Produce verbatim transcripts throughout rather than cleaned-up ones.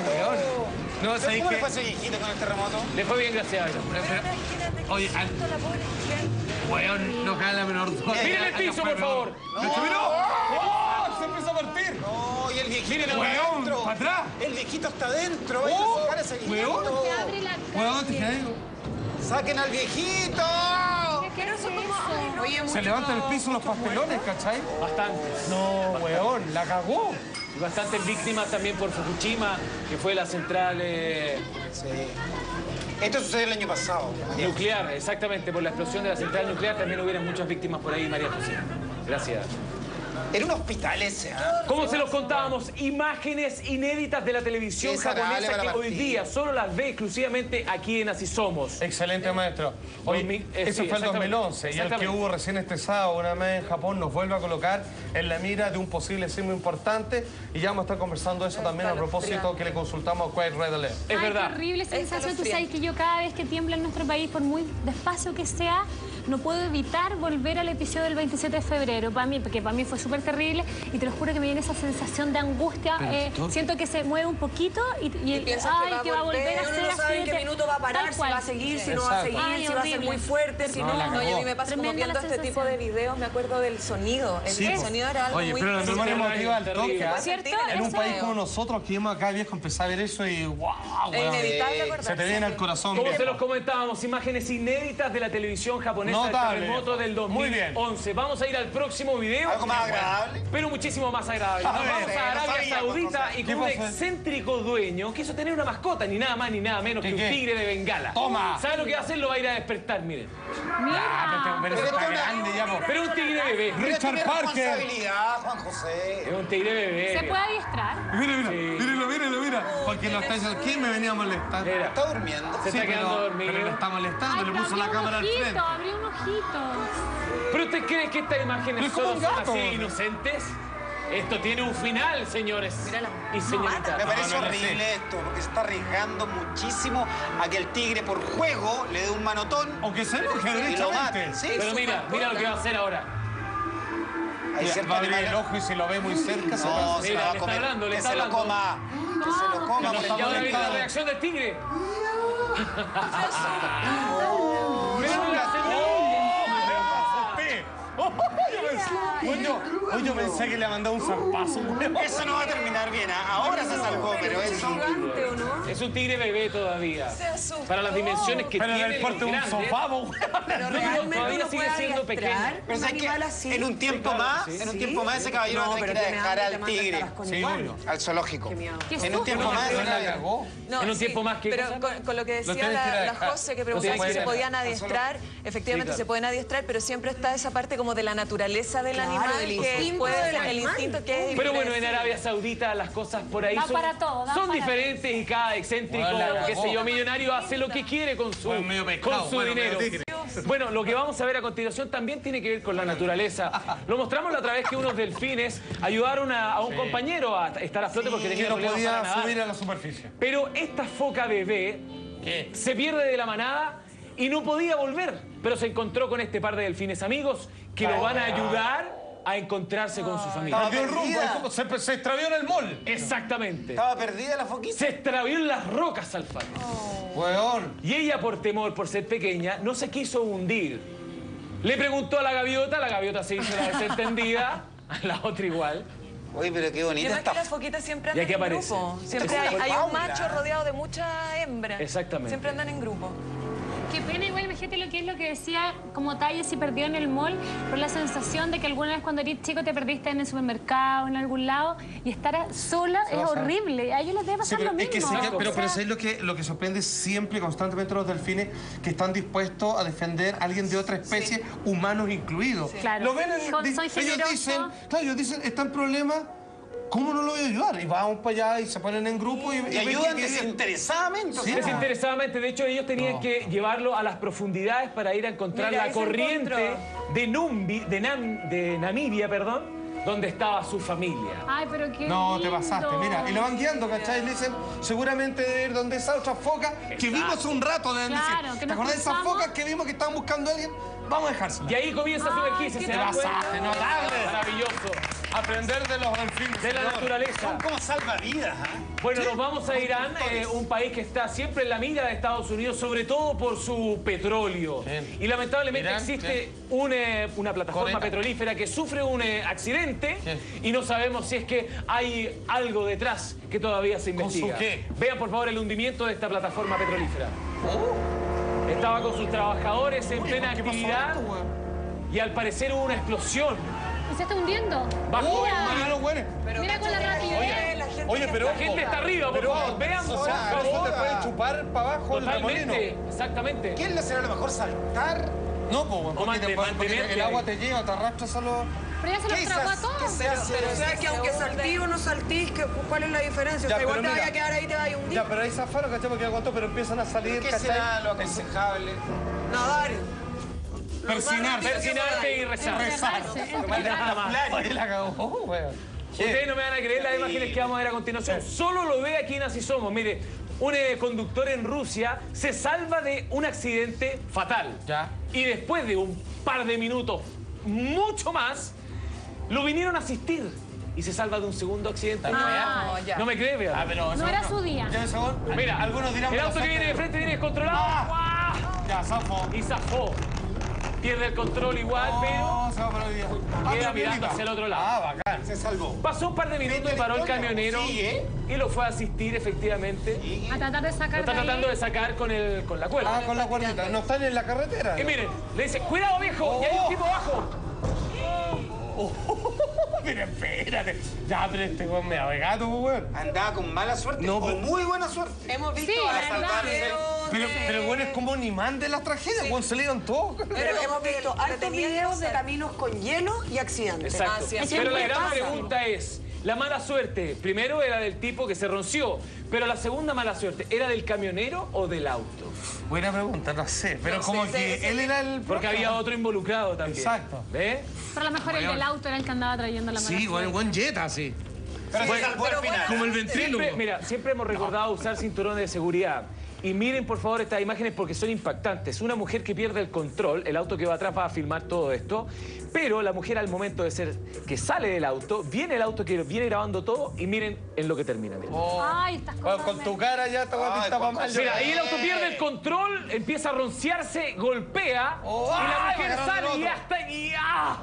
weón. No, ¿Cómo ¿sabéis le qué? fue a ese viejito con el terremoto? Le fue bien, gracias a Dios. Oye, al... weón, no cae la menor duda. Miren el piso, por favor. ¡No! ¡Oh! Se empezó a partir. No, y el viejito Miren, está weón, adentro. para atrás. El viejito está adentro. Hay ¡Oh! que sacar a ese viejito. Weón. Se abre la Weón, te caigo. ¡Saquen al viejito! ¿Qué es eso? Oye, Se levantan el piso los pastelones, ¿cachai? Bastante. No, weón, la cagó. Y bastantes víctimas también por Fukushima, que fue la central eh, Sí. Esto sucedió el año pasado. María. nuclear, exactamente. Por la explosión de la central nuclear también hubieran muchas víctimas por ahí, María José. Gracias. Era un hospital ese, ¿ah? Como se los contábamos, imágenes inéditas de la televisión Sí, es agradable japonesa que para hoy partir. día solo las ve exclusivamente aquí en Así Somos. Excelente, maestro. Oye, Dos mil- eh, eso sí, fue el dos mil once y el que exactamente. hubo recién este sábado, una vez en Japón, nos vuelve a colocar en la mira de un posible sismo importante y ya vamos a estar conversando eso también a propósito que le consultamos a Quiet Red Alert. Es Ay, verdad. qué horrible esa sensación. Tú escalofriante. sabes que yo cada vez que tiembla en nuestro país, por muy despacio que sea, no puedo evitar volver al episodio del veintisiete de febrero, para mí, porque para mí fue súper terrible y te lo juro que me viene esa sensación de angustia. Eh, siento que se mueve un poquito y, y, Y piensas ay, que va a volver a uno ser no así. sabe en de qué que- minuto va a parar, tal si cual. va a seguir, si no va a Exacto. seguir, Ay, si va a ser horrible. muy fuerte, si No, no. la No, y a cagó. mí me pasa como Tremenda viendo la este tipo sensación. de videos, me acuerdo del sonido. El, Sí, el po. sonido era algo Oye, muy... pero la normal terrible, emotiva al terrible. toque. ¿ah? ¿Cierto? En un Eso país es. como nosotros que íbamos acá viejo empezar a ver eso y wow, Es weón. inevitable Sí. acordarse. Se te viene al corazón. Como viejo. se los comentábamos, imágenes inéditas de la televisión japonesa Notable, del terremoto viejo. del dos Muy mil once. Vamos a ir al próximo video. Algo más agradable. Pero muchísimo más agradable. A Nos ver, vamos no a Arabia sabía, Saudita José. y ¿Qué con un pasó? excéntrico dueño quiso tener una mascota, ni nada más ni nada menos que un ¿Qué, qué? tigre de Bengala. Toma. ¿Sabe lo que va a hacer? Lo va a ir a despertar, miren. Ah, pero, pero Pero está esto es una- grande ya, po. Pero un tigre bebé. Pero Richard tiene Parker. responsabilidad, Juan Es José. un tigre bebé. ¿Se puede adiestrar? Mira, mira, Sí. míralo, míralo, mira. Porque lo está diciendo, ¿quién me venía a molestar? Mira, Está durmiendo. se Sí, está quedando pero, dormido. pero lo está molestando, Ay, le pero puso la abrió un cámara al ojito, frente. abrió un ojito. ¿Pero usted cree que estas imágenes Pero es como solo un son gato. así inocentes? Esto tiene un final, señores Mírala. y señoritas. Me parece no, no, horrible sí. esto, porque se está arriesgando muchísimo a que el tigre por juego le dé un manotón Aunque se enoje y lo mate. derechamente. Sí, Pero su mira, mascota. mira lo que va a hacer ahora. Hay Mira, ciertos va a abrir el animales- ojo y si lo ve muy cerca se No, va a se Mira, lo va a le está comer. hablando, le que está se lo hablando. coma. Que se lo coma. No, porque no, Y ahora viene la molestado. reacción del tigre. Yo, hoy yo pensé que le mandaba un zarpazo, weón. Eso no va a terminar bien. ¿ah? Ahora se salvó, pero ¿Es eso... gigante o no? Es un tigre bebé todavía. Se asustó. Para las dimensiones que Pero tiene. del porte de un grandes. sofá, po, weón. Pero No, realmente todavía uno sigue puede siendo adiestrar pequeño. Pero un ¿sabes qué? animal así. En un tiempo claro, más, sí. en un Sí. tiempo más ese caballero No, va a tener pero que ir a tiene dejar hambre, al te manda tigre caras con Sí, igual. obvio. al zoológico. Qué miedo. Qué En un susto. tiempo No, más... pero Pero la cagó. No, En un sí, tiempo más, ¿qué pero cosa? con, con lo que Lo decía tienes que ir la, a la dejar. José, que Lo preguntaba tienes si que se ir a podían dejar. adiestrar, efectivamente Sí, claro. se pueden adiestrar, pero siempre está esa parte como de la naturaleza del Claro, animal, del que instinto puede del ser el animal. instinto que es Pero bueno, en impredecible. Arabia Saudita las cosas por ahí Da son, para todo, da son para diferentes y cada excéntrico, Bueno, la qué cagó. sé yo, millonario hace lo que quiere con su, Bueno, medio pescado, con su bueno, dinero. medio tigre. Bueno, lo que vamos a ver a continuación también tiene que ver con la naturaleza. Lo mostramos la otra vez que unos delfines ayudaron a, a un compañero a estar a flote porque Que tenía no problemas para podía nadar. subir a la superficie. Pero esta foca bebé se pierde de la manada y no podía volver. Pero se encontró con este par de delfines amigos que lo van a ayudar a encontrarse con su familia. Estaba Perdió el rumbo, perdida. es como se, se extravió en el mall. Exactamente. Estaba perdida la foquita. Se extravió en las rocas, Alfaro. Weón. Y ella, por temor, por ser pequeña, no se quiso hundir. Le preguntó a la gaviota, la gaviota se hizo la desentendida, a la otra igual. Oye, pero qué Y bonita además esta que las foquitas siempre Y andan aquí en aparece. grupo. Siempre Esta es hay, como hay un Paula. macho rodeado de muchas hembras. Exactamente. Siempre andan en grupo. Qué pena, igual, imagínate lo que es lo que decía como Talla si perdió en el mall, por la sensación de que alguna vez cuando eres chico te perdiste en el supermercado, en algún lado, y estar sola es pasa. horrible. A ellos les debe Sí, pasar pero lo es mismo. que sí, que- pero, O pero sea, ¿sabes lo que, lo que sorprende siempre y constantemente a los delfines? Que están dispuestos a defender a alguien de otra especie, humanos incluidos. Claro. Lo ven en- Son- di- son ellos generosos. dicen, claro, ellos dicen, está en problemas, ¿cómo no lo voy a ayudar? Y vamos para allá y se ponen en grupo y, Y ven que ayudan quieren- desinteresadamente. o Sí, sea, Desinteresadamente, de hecho, ellos tenían No. que llevarlo a las profundidades para ir a encontrar Mira, la ahí se corriente encontró. de, Numbi, de, Nam- de Namibia, perdón, donde estaba su familia. Ay, pero qué No, te lindo. pasaste, mira. Y lo van guiando, ¿cachai? Le dicen, seguramente debe ir donde esa otra foca que vimos un rato. Deben Claro, decir. que ¿Te nos acordás de esas cruzamos? focas que vimos que estaban buscando a alguien? Vamos a dejársela. Y ahí comienza a sumergirse, Ay, ¿se qué dan cuenta? pasaje, notable. Maravilloso. Aprender de los delfines. De la señor. naturaleza. Son como salvavidas, ¿ah? Bueno, nos vamos a Irán, eh, un país que está siempre en la mira de Estados Unidos, sobre todo por su petróleo. Bien. Y lamentablemente Irán, existe un, eh, una plataforma Corea. petrolífera que sufre un eh, accidente Bien. y no sabemos si es que hay algo detrás que todavía se ¿Con investiga. su qué? Vean por favor el hundimiento de esta plataforma petrolífera. Oh. Estaba con sus trabajadores en Uy, plena ¿qué pasó actividad esto, weón? y al parecer hubo una explosión. ¿Y se está hundiendo? Bajo. Mira, Ah, no, bueno. Pero Mira con la cacha que rapidez. la gente Oye, que pero La gente está arriba, por pero, favor. Vean, o por sea, eso favor. te puede chupar para abajo el remolino. Totalmente, exactamente. ¿Quién le será lo mejor saltar? No, pues, bueno, porque, mante- te- porque mantenerte el agua ahí. te lleva, te arrastra solo. Pero ya se los ¿Qué tragó a se- todos. qué se hace? Pero O sea, que aunque saltís o no saltís, que- ¿cuál es la diferencia? O Ya, sea, igual pero te vaya mira. a quedar ahí, te vaya a hundir. Ya, pero ahí zafaron, ¿cachai? Porque aguantó, pero empiezan a salir, ¿Qué ¿cachai? será lo aconsejable? Nadar. Persinarse. Persinarte y rezar. Enterrarse, enterrarse. Oye, la cagó, weón. Ustedes no me van a creer las imágenes que vamos a ver a continuación. Solo lo ve aquí en Así Somos. Mire, un eh, conductor en Rusia se salva de un accidente fatal. Ya. Y después de un par de minutos, mucho más, lo vinieron a asistir. Y se salva de un segundo accidente. Ah, No, ya. ¿No me cree, vea? Ah, pero No era su día. Ya, según, Mira, algunos dirán... el pero auto que viene de saca- frente viene descontrolado. ¡Guau! Ya, zafó. Y zafó. Pierde el control igual, No, se va por hoy día. Ah, queda pero mirando piolita. hacia el otro lado. Ah, bacán. Se salvó. Pasó un par de minutos y paró el camionero Sí, ¿eh? y lo fue a asistir efectivamente. A tratar de Lo sacar está de ahí. tratando de sacar con, el, con la cuerda. Ah, con la cuerdita. No están en la carretera. Y miren, le dice, cuidado viejo, y hay un tipo abajo. Pero espérate. Ya, pero este weón me da de gato, weón. Andaba con mala suerte No, o pero- muy buena suerte. Hemos visto Sí, a la verdad. videos Pero, de- pero el weón es como un imán de las tragedias, weón. Se le dieron todos. Pero Pero hemos como que visto le altos tenían que videos de pasar. caminos con hielo y accidentes. Exacto. Ah, sí, así Pero la siempre gran pasa. pregunta es, la mala suerte, primero era del tipo que se ronció, pero la segunda mala suerte, ¿era del camionero o del auto? Buena pregunta, no sé. Pero No como sé, que ese- ese- él era el... Porque había otro involucrado también. Exacto. ¿Ves? Pero a lo mejor el del auto era el que andaba trayendo la mala Sí, weón, suerte. buen jeta, sí. Pero se Bueno, salvó al pero final. bueno, Como el Siempre, ventrílogo. mira, siempre hemos recordado usar cinturones de seguridad. Y miren, por favor, estas imágenes porque son impactantes. Una mujer que pierde el control, el auto que va atrás va a filmar todo esto, pero la mujer al momento de ser que sale del auto, viene el auto que viene grabando todo y miren en lo que termina. Miren. Ay, estas Bueno, cosas. con tu cara ya esta weón Ay, te está con- mal. Mira, ahí el auto pierde el control, empieza a ronciarse, golpea Oh, y la ay, mujer agarrando sale el y otro. hasta y ¡ah!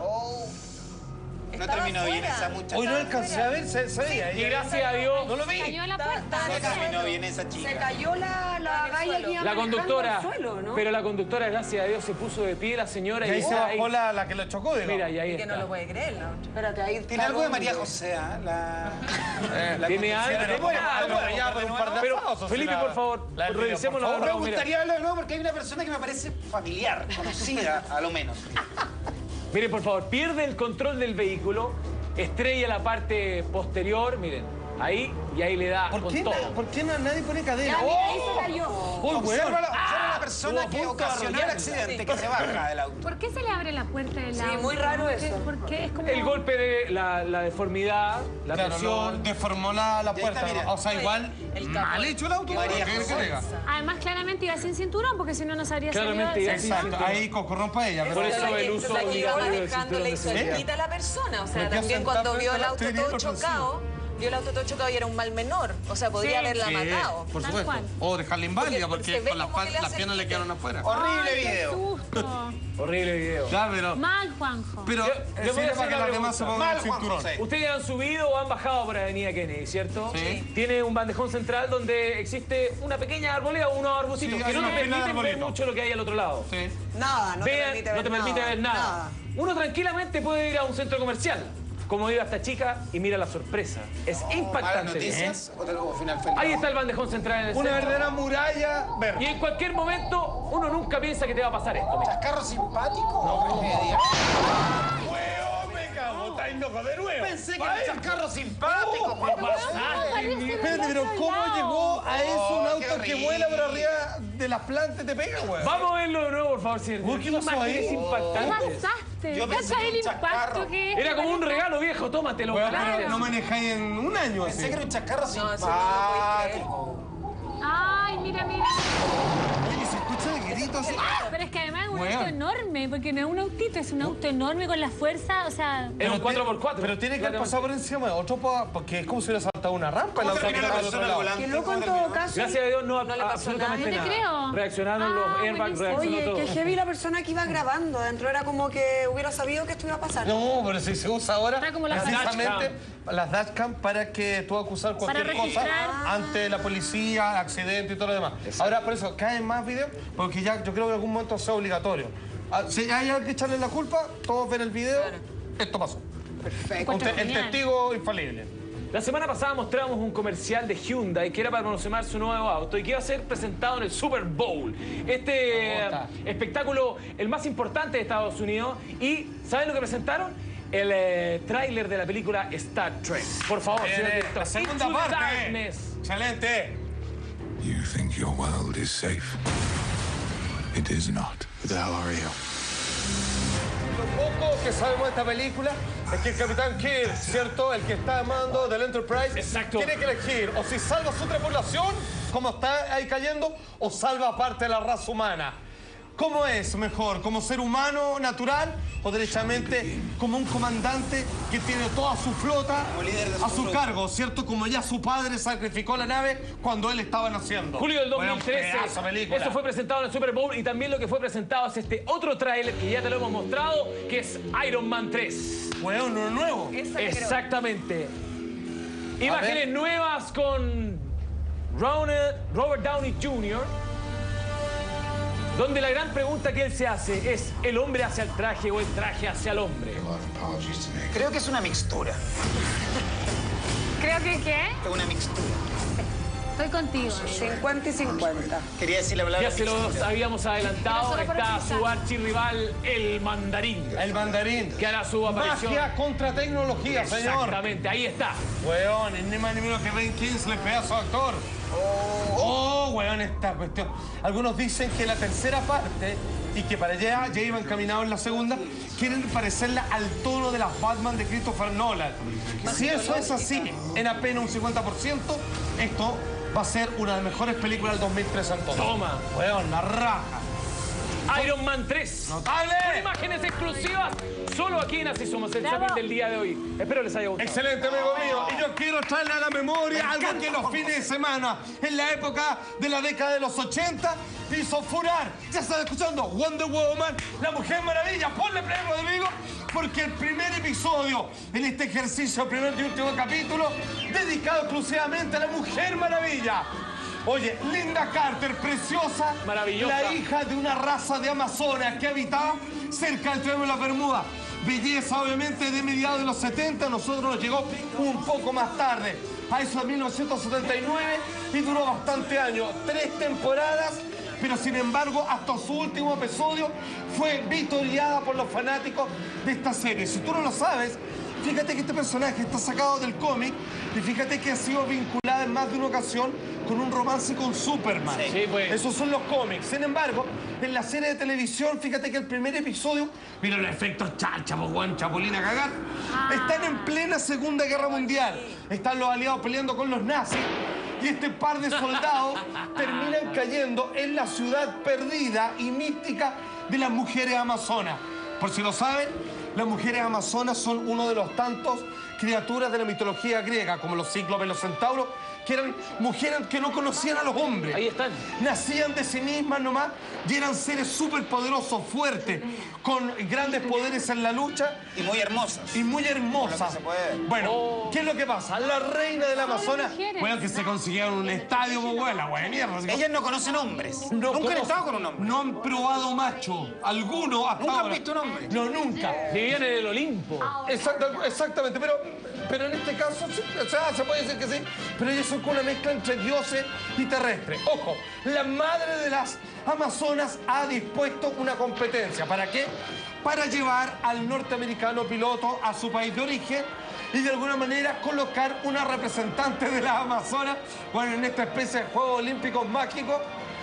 No Estaba terminó bien afuera. esa muchacha. Hoy no alcancé a ver, se, se veía. Y gracias a Dios, No lo vi. Cayó la puerta. Estaba- No estaba- terminó bien esa Se chica. cayó la, la en el galla suelo. que iba la manejando conductora, al suelo, ¿no? pero la conductora, gracias a Dios, se puso de pie la señora Y ahí se está ahí. bajó la, la que lo chocó, digamos. Mira, y ahí Y que no está. lo puede creer la otra. Espérate, ahí Tiene está algo de donde- María José, ¿ah? La... la Tiene algo, conducción. tiene bueno, algo. bueno, ya, pero un par de Pero, asados, o Felipe, sea, por favor, la del video, revisémoslo. por favor. Me Mira. gustaría hablar de nuevo porque hay una persona que me parece familiar, conocida, a lo menos. Miren, por favor, pierde el control del vehículo, estrella la parte posterior, miren, ahí, y ahí le da ¿Por con qué, todo. na- ¿Por qué no- nadie pone cadena? Ya, mira, ahí se cayó. ¡Oh, weón! Observa la, observa la persona estuvo a que punto de ocasionó el arrollarla. accidente, que se baja del auto. ¿Por qué se le abre la puerta del Sí, auto? muy raro ¿Por qué? eso. Porque es como... El golpe de la, la deformidad, la Claro, presión. lo deformó la, la ahí puerta. está, mira. O sea, igual, El mal capó. hecho el auto. María ¿qué José. que diga? Además, claramente iba sin cinturón, porque si no, no sabría Claramente iba salir. sin Exacto, ahí corrompa ella. Pero Por Esa eso es la el que- uso esa es la que iba obligatorio del manejando le hizo cinturón de el seguridad. quita a la persona. O sea, Metió también sentado cuando vio el frente a la auto batería, todo lo consigo. chocado, vio el auto todo chocado y era un mal menor. O sea, podría Sí. haberla Sí, matado. por Tal supuesto. cual. O dejarla inválida Porque porque, se ve con las, como que pal- le las hace piernas le el quedaron afuera. Horrible Ay, qué video. susto. Horrible video. Ya, pero... Mal, Juanjo. Pero Yo- eh, yo voy a sirve hacer para que una las demás se pregunta. pongan Mal, el Juan cinturón. José. Ustedes han subido o han bajado por Avenida Kennedy, ¿cierto? Sí. Tiene un bandejón central donde existe una pequeña arboleda o unos arbolitos Sí, que hay no te una fila de permiten ver arbolitos. mucho lo que hay al otro lado. Sí. Nada, no te Vean, permite no ver te permite nada. ver nada. Uno tranquilamente puede ir a un centro comercial, como iba esta chica, y mira la sorpresa. Es ¿Malas impactante. noticias o, te- o final feliz? Ahí está el bandejón central en el Una centro. verdadera muralla verde. Y en cualquier momento, uno nunca piensa que te va a pasar esto. Mira. ¿Chascarro simpático? No, tragedia. ¡Huevo, me cago! ¡Está loco de nuevo! Pensé que era un chascarro simpático. pues, Espérate, pero ¿cómo llegó a eso un Oh, qué auto que horrible. vuela por arriba de las plantas y te pega, weón? Vamos a verlo de nuevo, por favor, si Uy, ¿qué pasó ahí? imágenes ¿Qué impactantes. pasaste? Yo pensé ¿Cacha que el un chascarro. impacto que es? Era como un regalo viejo, tómatelo. Weón, claro. pero no manejáis en un año así. Pensé que era un chascarro No, eso no lo podéis creer. simpático. Ay, mira, mira. Oye, si escucha el grito así. Pero es que además es un Weón. auto enorme, porque no es un autito, es un auto enorme con la fuerza, o sea... Es un cuatro por cuatro. Pero tiene que haber pasado por encima de otro, pa- porque es como si hubiera saltado una rampa. ¿Cómo el auto terminó que la estaba al otro persona al lado. volante? Que loco en ¿Cómo todo terminó? caso. Gracias a Dios no, No le pasó absolutamente nada. nada. Yo te creo. Reaccionaron Ah, los airbags, buenísimo. reaccionó Oye, todo. que heavy la persona que iba grabando. Adentro era como que hubiera sabido que esto iba a pasar. No, pero si se usa ahora Está como las precisamente las dashcam para que tú acusar cualquier Para cosa registrar. ante la policía, accidente y todo lo demás. Ahora, por eso, caen más videos porque ya yo creo que en algún momento sea obligatorio. Ah, si hay alguien que echarle la culpa, todos ven el video, esto pasó. Perfecto. Encuentro Un te- el genial. testigo infalible. La semana pasada mostramos un comercial de Hyundai que era para promocionar su nuevo auto y que iba a ser presentado en el Super Bowl. Este Me gusta. eh, espectáculo, el más importante de Estados Unidos. Y ¿saben lo que presentaron? El eh, tráiler de la película Star Trek. Por favor, señor Eh, director. la segunda Into the parte. Darkness. Excelente. You think your world is safe. It is not. Who the hell are you? Lo poco que sabemos de esta película es que el Capitán Kirk, ¿cierto? El que está a mando del Enterprise, Exacto. tiene que elegir o si salva su tripulación, como está ahí cayendo, o salva parte de la raza humana. ¿Cómo es mejor? ¿Como ser humano natural o derechamente como un comandante que tiene toda su flota Como líder de su a su flota. cargo, ¿cierto? Como ya su padre sacrificó la nave cuando él estaba naciendo. Julio del dos mil trece. Bueno, pedazo de película. Eso fue presentado en el Super Bowl y también lo que fue presentado es este otro tráiler que ya te lo hemos mostrado, que es Iron Man tres. Weón, uno nuevo. Esa que creo. Exactamente. Imágenes ver. nuevas con Ronald- Robert Downey junior Donde la gran pregunta que él se hace es, ¿el hombre hacia el traje o el traje hacia el hombre? A lot of apologies to make. Creo que es una mixtura. Creo que, ¿qué? Es una mixtura. Estoy contigo. cincuenta y cincuenta. Quería decir la palabra Ya se los mixtura. habíamos adelantado, Pero solo para está frisar. su archirrival, el mandarín, El mandarín. que hará su aparición. Magia contra tecnología, señor. Exactamente, ahí está. Weón, es ni más ni menos que Ben Kingsley, pedazo de actor. Oh, weón, esta cuestión. Algunos dicen que la tercera parte, y que para allá ya iban caminados en la segunda, quieren parecerla al tono de las Batman de Christopher Nolan. Si eso es así, en apenas un cincuenta por ciento, esto va a ser una de las mejores películas del dos mil tres en todo. Toma. Weón, la raja. Iron Man tres. ¡Notable! Con imágenes exclusivas solo aquí en Así Somos, el Bravo. shopping del día de hoy. Espero les haya gustado. Excelente, amigo mío. Y yo quiero traerle a la memoria algo que los fines de semana, en la época de la década de los ochenta, hizo furar. Ya están escuchando Wonder Woman, La Mujer Maravilla. Ponle play, Rodrigo, porque el primer episodio en este ejercicio, el primer y último capítulo, dedicado exclusivamente a La Mujer Maravilla. Oye, Linda Carter, preciosa, Maravillosa. la hija de una raza de amazonas que habitaba cerca del Triángulo de las Bermudas. Belleza, obviamente, de mediados de los setenta, a nosotros nos llegó un poco más tarde, a eso de mil novecientos setenta y nueve, y duró bastante años, tres temporadas, pero sin embargo, hasta su último episodio fue vitoreada por los fanáticos de esta serie. Si tú no lo sabes, fíjate que este personaje está sacado del cómic y fíjate que ha sido vinculada en más de una ocasión con un romance con Superman. Sí, pues. Esos son los cómics. Sin embargo, en la serie de televisión, fíjate que el primer episodio, mira los efectos chacha, po, Juan Chapulín a cagar, están en plena Segunda Guerra Mundial. Están los aliados peleando con los nazis y este par de soldados terminan cayendo en la ciudad perdida y mística de las mujeres amazonas. Por si lo saben, las mujeres amazonas son uno de los tantos criaturas de la mitología griega, como los cíclopes, los centauros, que eran mujeres que no conocían a los hombres. Ahí están. Nacían de sí mismas nomás y eran seres súper poderosos, fuertes, con grandes poderes en la lucha Y muy hermosas. y muy hermosas. Por lo que se puede ver. Bueno, ¿qué es lo que pasa? La reina del Amazonas, mujeres. bueno, que se consiguieron un estadio, muy buena, güey, mierda. así que- Ellas no conocen hombres. no Nunca han conocen- estado con un hombre. No han probado macho. Alguno hasta ¿Nunca han ahora. visto un hombre? No, nunca. Vivían en el Olimpo. Exacta- exactamente, pero, pero en este caso, sí, o sea, se puede decir que sí, pero ellos son con una mezcla entre dioses y terrestres. Ojo, la madre de las Amazonas ha dispuesto una competencia. ¿Para qué? Para llevar al norteamericano piloto a su país de origen y de alguna manera colocar una representante de las Amazonas, bueno, en esta especie de Juegos Olímpicos mágicos,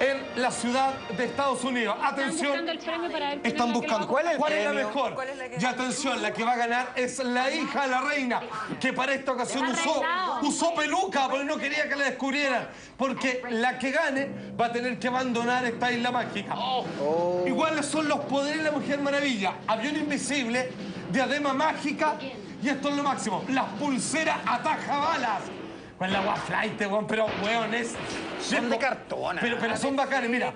en la ciudad de Estados Unidos. Están Atención. buscando el premio para ver quién Están es la que buscando. lo va a ¿Cuál es, el ¿Cuál es la premio? mejor? ¿Cuál es la que Y gana? atención, la que va a ganar es la hija de la reina, que para esta ocasión Está usó, arreglado. usó peluca porque no quería que la descubrieran. Porque la que gane va a tener que abandonar esta isla mágica. Iguales son los poderes de la Mujer Maravilla. Avión invisible, diadema mágica y esto es lo máximo. Las pulseras ataja balas. Con la agua flight, weón, pero weón es... Son de cartón. Pero, pero son bacanes, mira.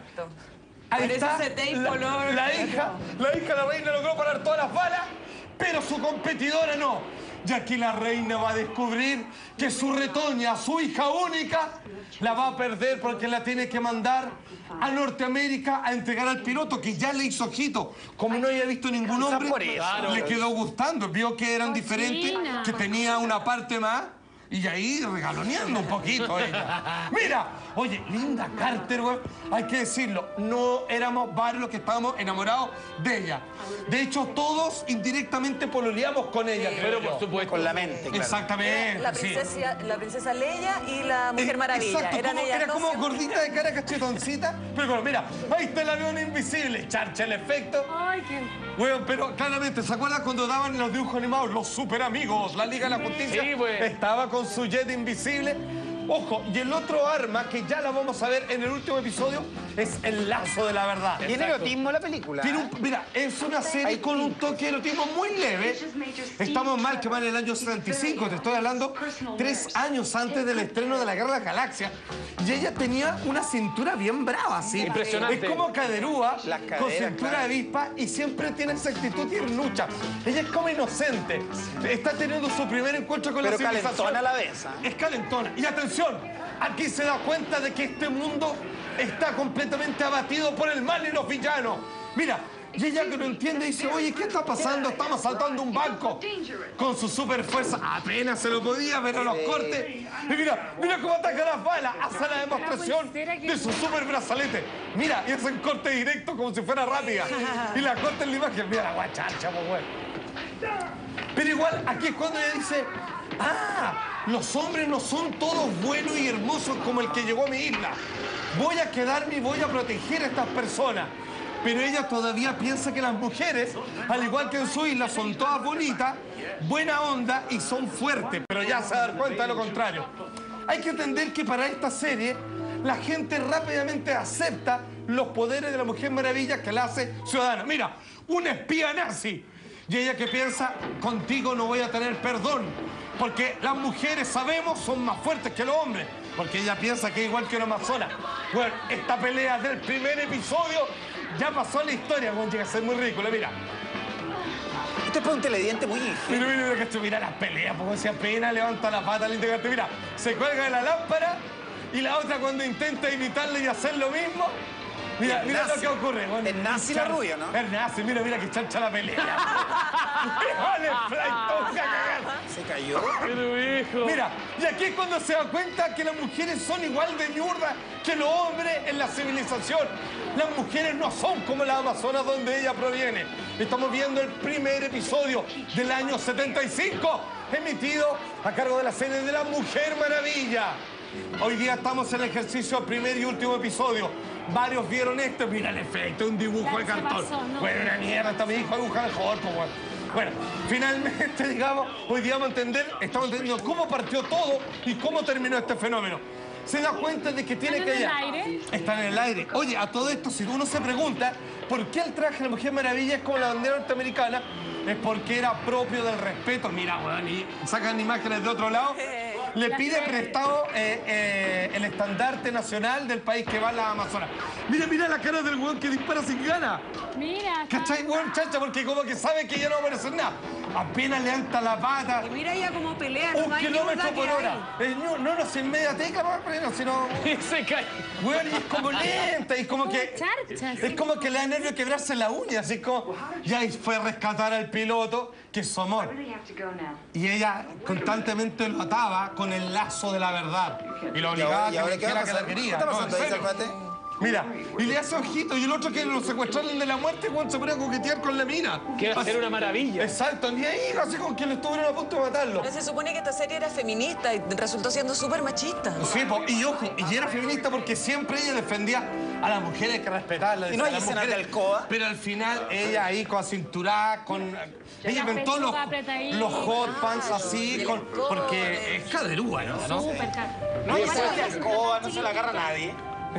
Ahí Parece está ese tape la, color. la hija, la hija de la reina logró parar todas las balas, pero su competidora no. Ya que la reina va a descubrir que su retoña, su hija única, la va a perder porque la tiene que mandar a Norteamérica a entregar al piloto que ya le hizo ojito. Como no había visto ningún hombre, por eso. le quedó gustando. Vio que eran Cochina. diferentes, que tenía una parte más. Y ahí regaloneando un poquito ella. Mira, oye, Linda Carter, güey, hay que decirlo, no éramos varios los que estábamos enamorados de ella. De hecho, todos indirectamente pololeamos con ella, creo Pero yo. por supuesto. Con la mente, claro. Exactamente, La sí. princesa, la princesa Leia y la Mujer Eh, Maravilla. Exacto, Eran como- ellas era dos como siempre. gordita de cara cachetoncita. Pero bueno, mira, ahí está el avión invisible, charcha el efecto. Ay, qué... Bueno, pero claramente, ¿se acuerdan cuando daban los dibujos animados? Los super amigos, la Liga de la Justicia. Sí, pues. Estaba con su jet invisible. Ojo, y el otro arma, que ya la vamos a ver en el último episodio, es el lazo de la verdad. Tiene erotismo la película. Tiene un- mira, es una serie con un toque de erotismo muy leve. Estamos mal que mal en el año setenta y cinco, te estoy hablando tres años antes del estreno de La Guerra de las Galaxias. Y ella tenía una cintura bien brava, ¿sí? Impresionante. Es como caderúa, Las con caderas, cintura claro. de avispa y siempre tiene esa actitud tiernucha. Ella es como inocente. Está teniendo su primer encuentro con Pero la civilización. calentona a la vez, ¿ah? Es calentona. Y atención, aquí se da cuenta de que este mundo está completamente abatido por el mal y los villanos. Mira, y ella que no entiende dice, oye, ¿qué está pasando? Estamos asaltando un banco. Con su super fuerza, apenas se lo podía, pero los cortes. Y mira, mira cómo ataca las balas. Hace la demostración de su super brazalete. Mira, y hacen corte directo como si fuera rápida. Y la corta en la imagen. Mira la guacharcha, pues, güey. Pero igual, aquí es cuando ella dice, ah, los hombres no son todos buenos y hermosos como el que llegó a mi isla. Voy a quedarme y voy a proteger a estas personas. Pero ella todavía piensa que las mujeres, al igual que en su isla, son todas bonitas, buena onda y son fuertes. Pero ya se va a dar cuenta de lo contrario. Hay que entender que para esta serie, la gente rápidamente acepta los poderes de la Mujer Maravilla que la hace ciudadana. Mira, un espía nazi. Y ella que piensa, contigo no voy a tener perdón. Porque las mujeres, sabemos, son más fuertes que los hombres. Porque ella piensa que es igual que una amazona. Bueno, esta pelea del primer episodio ya pasó a la historia. Bueno, llega a ser muy ridícula, mira. Esto es para un telediente muy ingenuo. Mira, mira, mira, que mira las peleas, porque si apenas levanta la pata al integrante. Mira, se cuelga de la lámpara y la otra cuando intenta imitarle y hacer lo mismo. Mira, El mira nazi. lo que ocurre. Bueno, El nazi y la char- rubia, ¿no? El nazi, mira, mira que chancha la pelea. Vale, fly, toca cagar. Se cayó. Pero hijo. Mira, y aquí es cuando se da cuenta que las mujeres son igual de ñurdas que los hombres en la civilización. Las mujeres no son como las amazonas donde ella proviene. Estamos viendo el primer episodio del año setenta y cinco, emitido a cargo de la serie de La Mujer Maravilla. Hoy día estamos en el ejercicio del primer y último episodio. Varios vieron esto. Mira el efecto, un dibujo de Ya se cartón. pasó, ¿no? Bueno, una mierda, hasta mi hijo dibuja mejor, pues bueno. Bueno, finalmente, digamos, hoy día vamos a entender, estamos entendiendo cómo partió todo y cómo terminó este fenómeno. Se da cuenta de que tiene ¿Están que en el ella- aire? Están en el aire. Oye, a todo esto, si uno se pregunta por qué el traje de la Mujer Maravilla es como la bandera norteamericana, es porque era propio del respeto. Mira, weón, y sacan imágenes de otro lado. Le pide prestado eh, eh, el estandarte nacional del país que va a la Amazonas. Mira, mira la cara del weón que dispara sin ganas. Mira. está- ¿Cachai, weón, chacha? Porque como que sabe que ya no va a aparecer nada. Apenas le alta la pata. Y mira ella cómo pelea, no Un hay kilómetro ñurda por que hay. hora. Eh, no, no, no, sin media tecla, no, pero sino... Se cae. Weón, y es como lenta, y es como que... Charcha, sí. Es como que le da nervio quebrarse la uña, así como... Ya y fue a rescatar al piloto, que es su amor. Y ella constantemente lo ataba con el lazo de la verdad. Y lo obligaba a ¿Y que ahora le qué va a dijera que la pasar? quería. ¿Qué está No, en pasando ahí, serio. Salvate? Mira, y le hace ojito, y el otro que lo secuestraron de la muerte, Juan se pone a coquetear con la mina. Quiere Así- hacer una maravilla. Exacto, ni ahí, así como que le estuvieron a punto de matarlo. Pero se supone que esta serie era feminista y resultó siendo súper machista. Sí, po, y ojo, y era feminista porque siempre ella defendía A las mujeres hay que respetarlas. ¿Y no hay las escenas mujeres, de alcoba? Pero al final ella ahí con cinturada, con... Ella inventó los, los hot pants así, con, porque es caderúa, ¿no? ¿no? Súper caro. No hay Bueno, escenas de bueno, alcoba, no se la agarra nadie.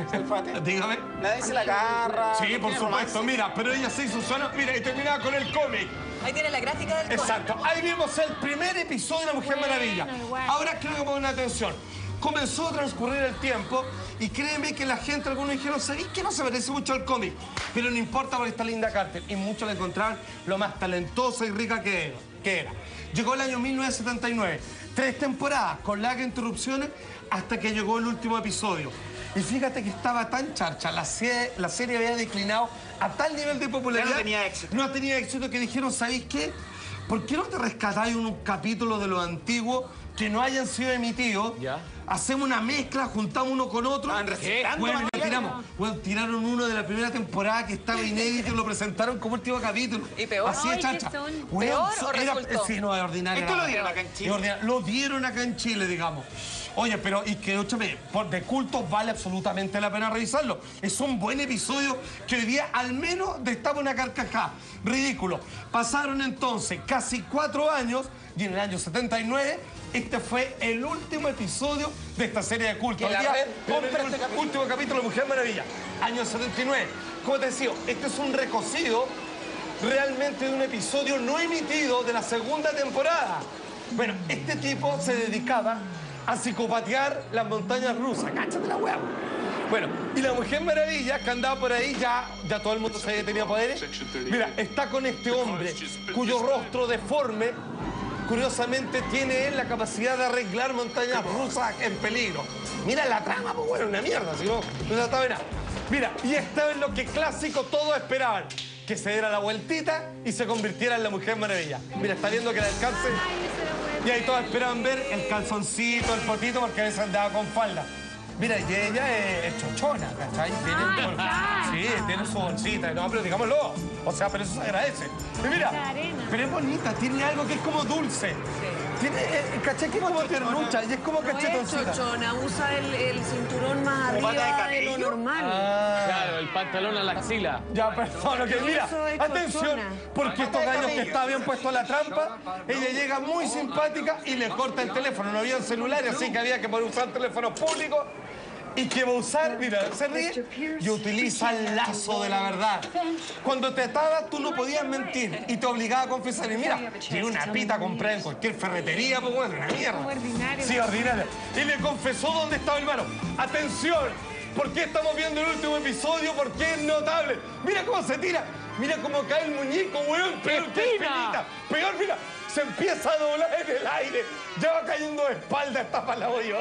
Dígame. Nadie se la agarra. Sí, no por tiene supuesto. romance. Mira, pero ella se hizo sola. Mira, y terminaba con el cómic. Ahí tiene la gráfica del cómic. Exacto. Ahí vimos el primer episodio de La Mujer Bueno, Maravilla. igual. Ahora creo que pongan atención. Comenzó a transcurrir el tiempo y créeme que la gente, algunos dijeron, ¿sabéis que no se parece mucho al cómic? Pero no importa porque está Linda Carter. Y muchos la encontraron lo más talentosa y rica que era. Que era. Llegó el año mil novecientos setenta y nueve. Tres temporadas con largas interrupciones hasta que llegó el último episodio. Y fíjate que estaba tan charcha, la serie, la serie había declinado a tal nivel de popularidad. Ya no tenía éxito. No tenía éxito que dijeron, ¿sabéis qué? ¿Por qué no te rescatáis un capítulo de los antiguos que no hayan sido emitidos? Ya. Hacemos una mezcla, juntamos uno con otro. Estaban reciclando Bueno, lo material. tiramos. Bueno, tiraron uno de la primera temporada que estaba inédito y lo presentaron como último capítulo. ¿Y peor? Así de Ay, charcha. ¿qué son? Weón, ¿Peor o era- resultó? Sí, no, es ordinario. ¿Esto lo dieron acá en Chile? Es ordinario. Lo dieron acá en Chile, digamos. Oye, pero, y que, escúchame, por de culto vale absolutamente la pena revisarlo. Es un buen episodio que hoy día al menos destapa una carcajada. Ridículo. Pasaron entonces casi cuatro años y en el año setenta y nueve este fue el último episodio de esta serie de culto. Que Hoy la día, red el compra este último capítulo. último capítulo de Mujer Maravilla, año setenta y nueve. Como te decía, este es un recocido realmente de un episodio no emitido de la segunda temporada. Bueno, este tipo se dedicaba a psicopatear las montañas rusas. ¡Cáchate la hueá! Bueno, y la Mujer Maravilla, que andaba por ahí, ya, ya todo el mundo sabía que tenía poderes. Mira, está con este hombre cuyo rostro deforme, curiosamente, tiene él la capacidad de arreglar montañas rusas en peligro. Mira la trama, pues bueno, una mierda, si no, no se sabe nada. Mira, y esto es lo que clásico todos esperaban. Que se diera la vueltita y se convirtiera en la Mujer Maravilla. Mira, está viendo que le alcance. Ay, ese era bueno. Y ahí todos esperaban ver el calzoncito, el potito, porque a veces andaba con falda. Mira, y ella es, es chochona, ¿cachai? Tiene, Ay, claro. sí, tiene su bolsita, no, pero digámoslo. O sea, pero eso se agradece. Y mira, La arena. pero es bonita, tiene algo que es como dulce. Tiene, eh, ¿cachai? Que es como ternucha y es como No es cachetoncita. chochona, usa el, el cinturón más ¿Como pata de arriba de lo camello? normal. Ah, Claro, el pantalón a la axila. ya, perdón, ok, mira, Eso es atención, chochona. porque estos gallos que estaban bien puestos a la trampa, ella llega muy simpática y le corta el teléfono. No había un celular, así que había que poder usar teléfonos públicos. Y que va a usar, mira, se ríe y utiliza el lazo de la verdad. Cuando te ataba, tú no podías mentir y te obligaba a confesar. Y mira, tiene una pita comprada en cualquier ferretería, pues bueno, una mierda. Ordinario. Sí, ordinaria. Y le confesó dónde estaba el mano. Atención, ¿por qué estamos viendo el último episodio? Porque es notable. Mira cómo se tira. Mira cómo cae el muñeco, weón. Peor que espinita. Peor, mira. Se empieza a doblar en el aire. Ya va cayendo de espalda esta para la yo.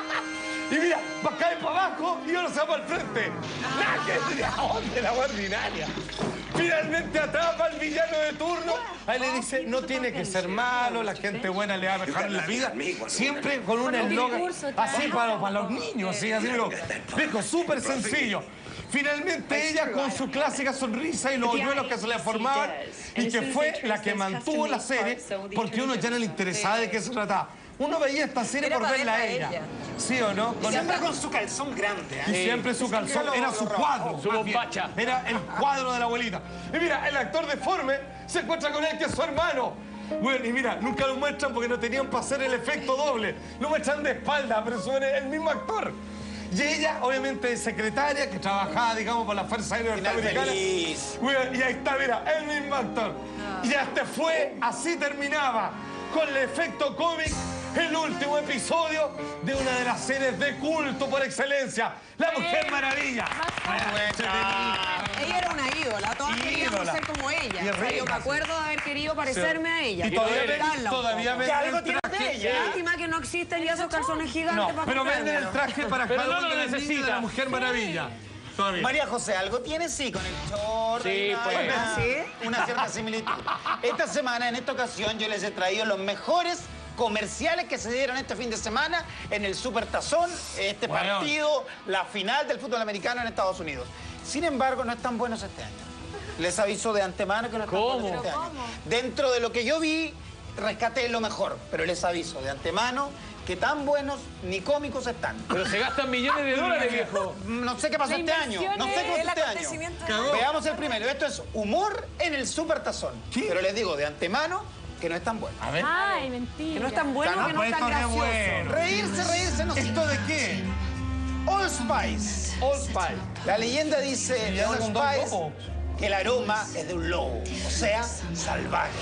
Y mira, va a caer para abajo y ahora se va para el frente. ¡Nada que de dónde la ordinaria! Finalmente atrapa al villano de turno. Ahí le dice, no tiene que ser malo, la gente buena le va a dejar en la vida. Siempre con un eslogan así para, para los niños, ¿sí? Así, pero, dijo, súper sencillo. Finalmente ella con su clásica sonrisa y los hoyuelos que se le formaban y que fue la que mantuvo la serie porque uno ya no le interesaba de qué se trataba. Uno veía esta serie Era por para verla a verla a ella. ella. ¿Sí o no? Y siempre con su calzón grande. ¿eh? Y siempre su calzón lo- era su lo- cuadro. Su más bien. bombacha. Era el cuadro de la abuelita. Y mira, el actor deforme se encuentra con él que es su hermano. Bueno, y mira, nunca lo muestran porque no tenían para hacer el efecto doble. Lo muestran de espalda, pero son el mismo actor. Y ella, obviamente, es secretaria que trabajaba, digamos, por la Fuerza Aérea Final Norteamericana. feliz. Bueno, y ahí está, mira, el mismo actor. Y este fue, así terminaba, con el efecto cómic, el último episodio de una de las series de culto por excelencia, La Mujer Maravilla. Ella era una ídola, todas queríamos Ídola. ser como ella. Y O sea, yo rica, me acuerdo de haber querido parecerme a ella. Y todavía, Imitarla ven- un todavía poco. venden algo el tiene traje. de ella. Lástima que no existen ya esos calzones gigantes No, para pero venden el comprármelo. traje para Pero cada no uno lo de las niñas de necesita. La Mujer Maravilla. Todavía. María José, algo tiene sí con el short. Sí, hay una- pues. hay una, ¿Sí? una cierta similitud. Esta semana, en esta ocasión, yo les he traído los mejores comerciales que se dieron este fin de semana en el Super Tazón, este Bueno. partido, la final del fútbol americano en Estados Unidos. Sin embargo, no están buenos este año. Les aviso de antemano que no están ¿Cómo? buenos este año. Dentro de lo que yo vi, rescaté lo mejor, pero les aviso de antemano que tan buenos ni cómicos están. Pero se gastan millones de dólares, viejo. No sé qué pasó La este año. No sé qué pasó El este año. acontecimiento. Cagó. Veamos el primero. Esto es humor en el Supertazón. ¿Qué? Pero les digo de antemano que no es tan bueno. A ver. Ay, mentira. Que no es tan bueno, Ah, que no pues es tan esto qué gracioso. bueno. Reírse, reírse no ¿Esto de qué? Old Spice. Old Spice. La leyenda dice ¿Y de ya Old con dos Spice lobos? que el aroma es de un lobo, o sea, salvaje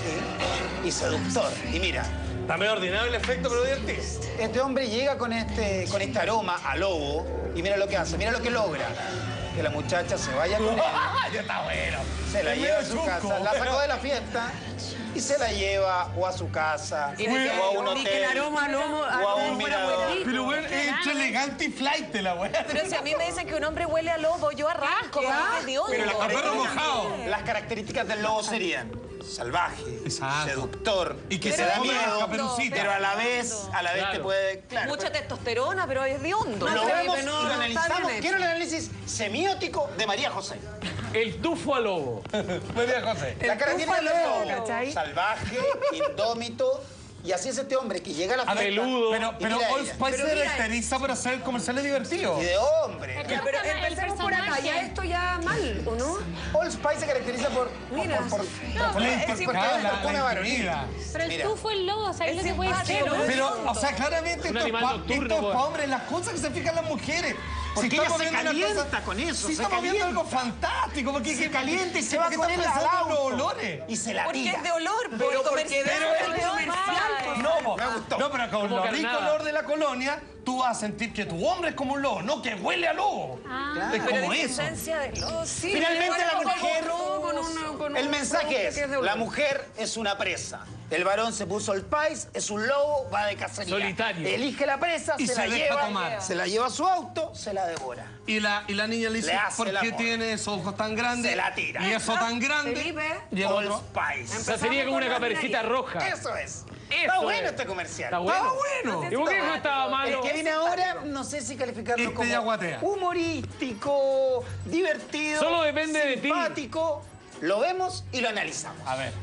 y seductor. Y mira, Está medio ordinario el efecto, pero divertido. este hombre llega con este, con este aroma a lobo y mira lo que hace, mira lo que logra. Que la muchacha se vaya con él, Ya está bueno. se la Es lleva a medio su chusco, casa, la sacó pero- de la fiesta y se la lleva o a su casa Y o de que- a un y que el hotel aroma al lomo- al o a un lomo fuera mirador. muy rico. Pero bueno, es entre elegante y flight la weá. Pero si a mí me dicen que un hombre huele a lobo, yo arranco, porque es de Pero las A perro características, mojado. las características del lobo serían salvaje, Exacto. seductor, Y que se se da come la miedo, caperucita. pero a la vez, a la vez te Claro. puede... Claro, Mucha pues, testosterona, pero es de hondo. lo Felipe, vemos y no, lo no está analizamos. bien Quiero hecho. el análisis semiótico de María José. El tufo a lobo. María José. La característica del búfalo, lobo, ¿cachai? salvaje, indómito, y así es este hombre que llega a la A ver, fiesta. peludo. Pero, y pero mira Old ella. Spice Pero se mira- caracteriza por hacer comerciales divertidos. Y de hombre. Ya, pero El empecemos por acá, personaje. ya esto ya mal, ¿o no? Old Spice se caracteriza por... Mira. por, por, No, por- La por- inter- porque claro, es la- perfume la varonil. intimida. Pero el Mira. tufo el lobo, ¿sabes Es lo que puede ser? simpático, ¿No? Pero, o sea, claramente Un esto es animal pa- nocturno, esto es pues. pa' hombres, las cosas que se fijan las mujeres. Porque ella estamos se viendo una calienta cosa- con eso, Si se estamos viendo calienta. algo fantástico, porque Se calienta y se va porque con él estás al pensando en los auto. olores. Y se la Porque tira. es de olor, Pero pero porque comercial. de- es es de comercial, olor. No, po. Me gustó. No, pero con Como el rico carnada. olor de la colonia, tú vas a sentir que tu hombre es como un lobo, no que huele a lobo. Ah. Es Pero como de eso. esencia de lobo, sí. Finalmente pero la igual mujer... como Con un- con El un mensaje producto es, que es de olor. la mujer es una presa. El varón se puso el país, es un lobo, va de cacería. Solitario. Elige la presa, Y se, se la deja lleva, tomar. se la lleva a su auto, se la devora. Y la, y la niña le dice, Le hace ¿por el qué amor. tiene esos ojos tan grandes? Se la tira. Y eso tan grande. Felipe. Y el Old otro. Spice. O sea, sería como una caperucita roja. Eso es. Eso Está bueno es. este comercial. Está bueno. Está bueno. ¿Y por qué no estaba El malo? que viene ahora, no sé si calificarlo Este como ya guatea. humorístico, divertido, Solo depende de ti. simpático. Lo vemos y lo analizamos. A ver.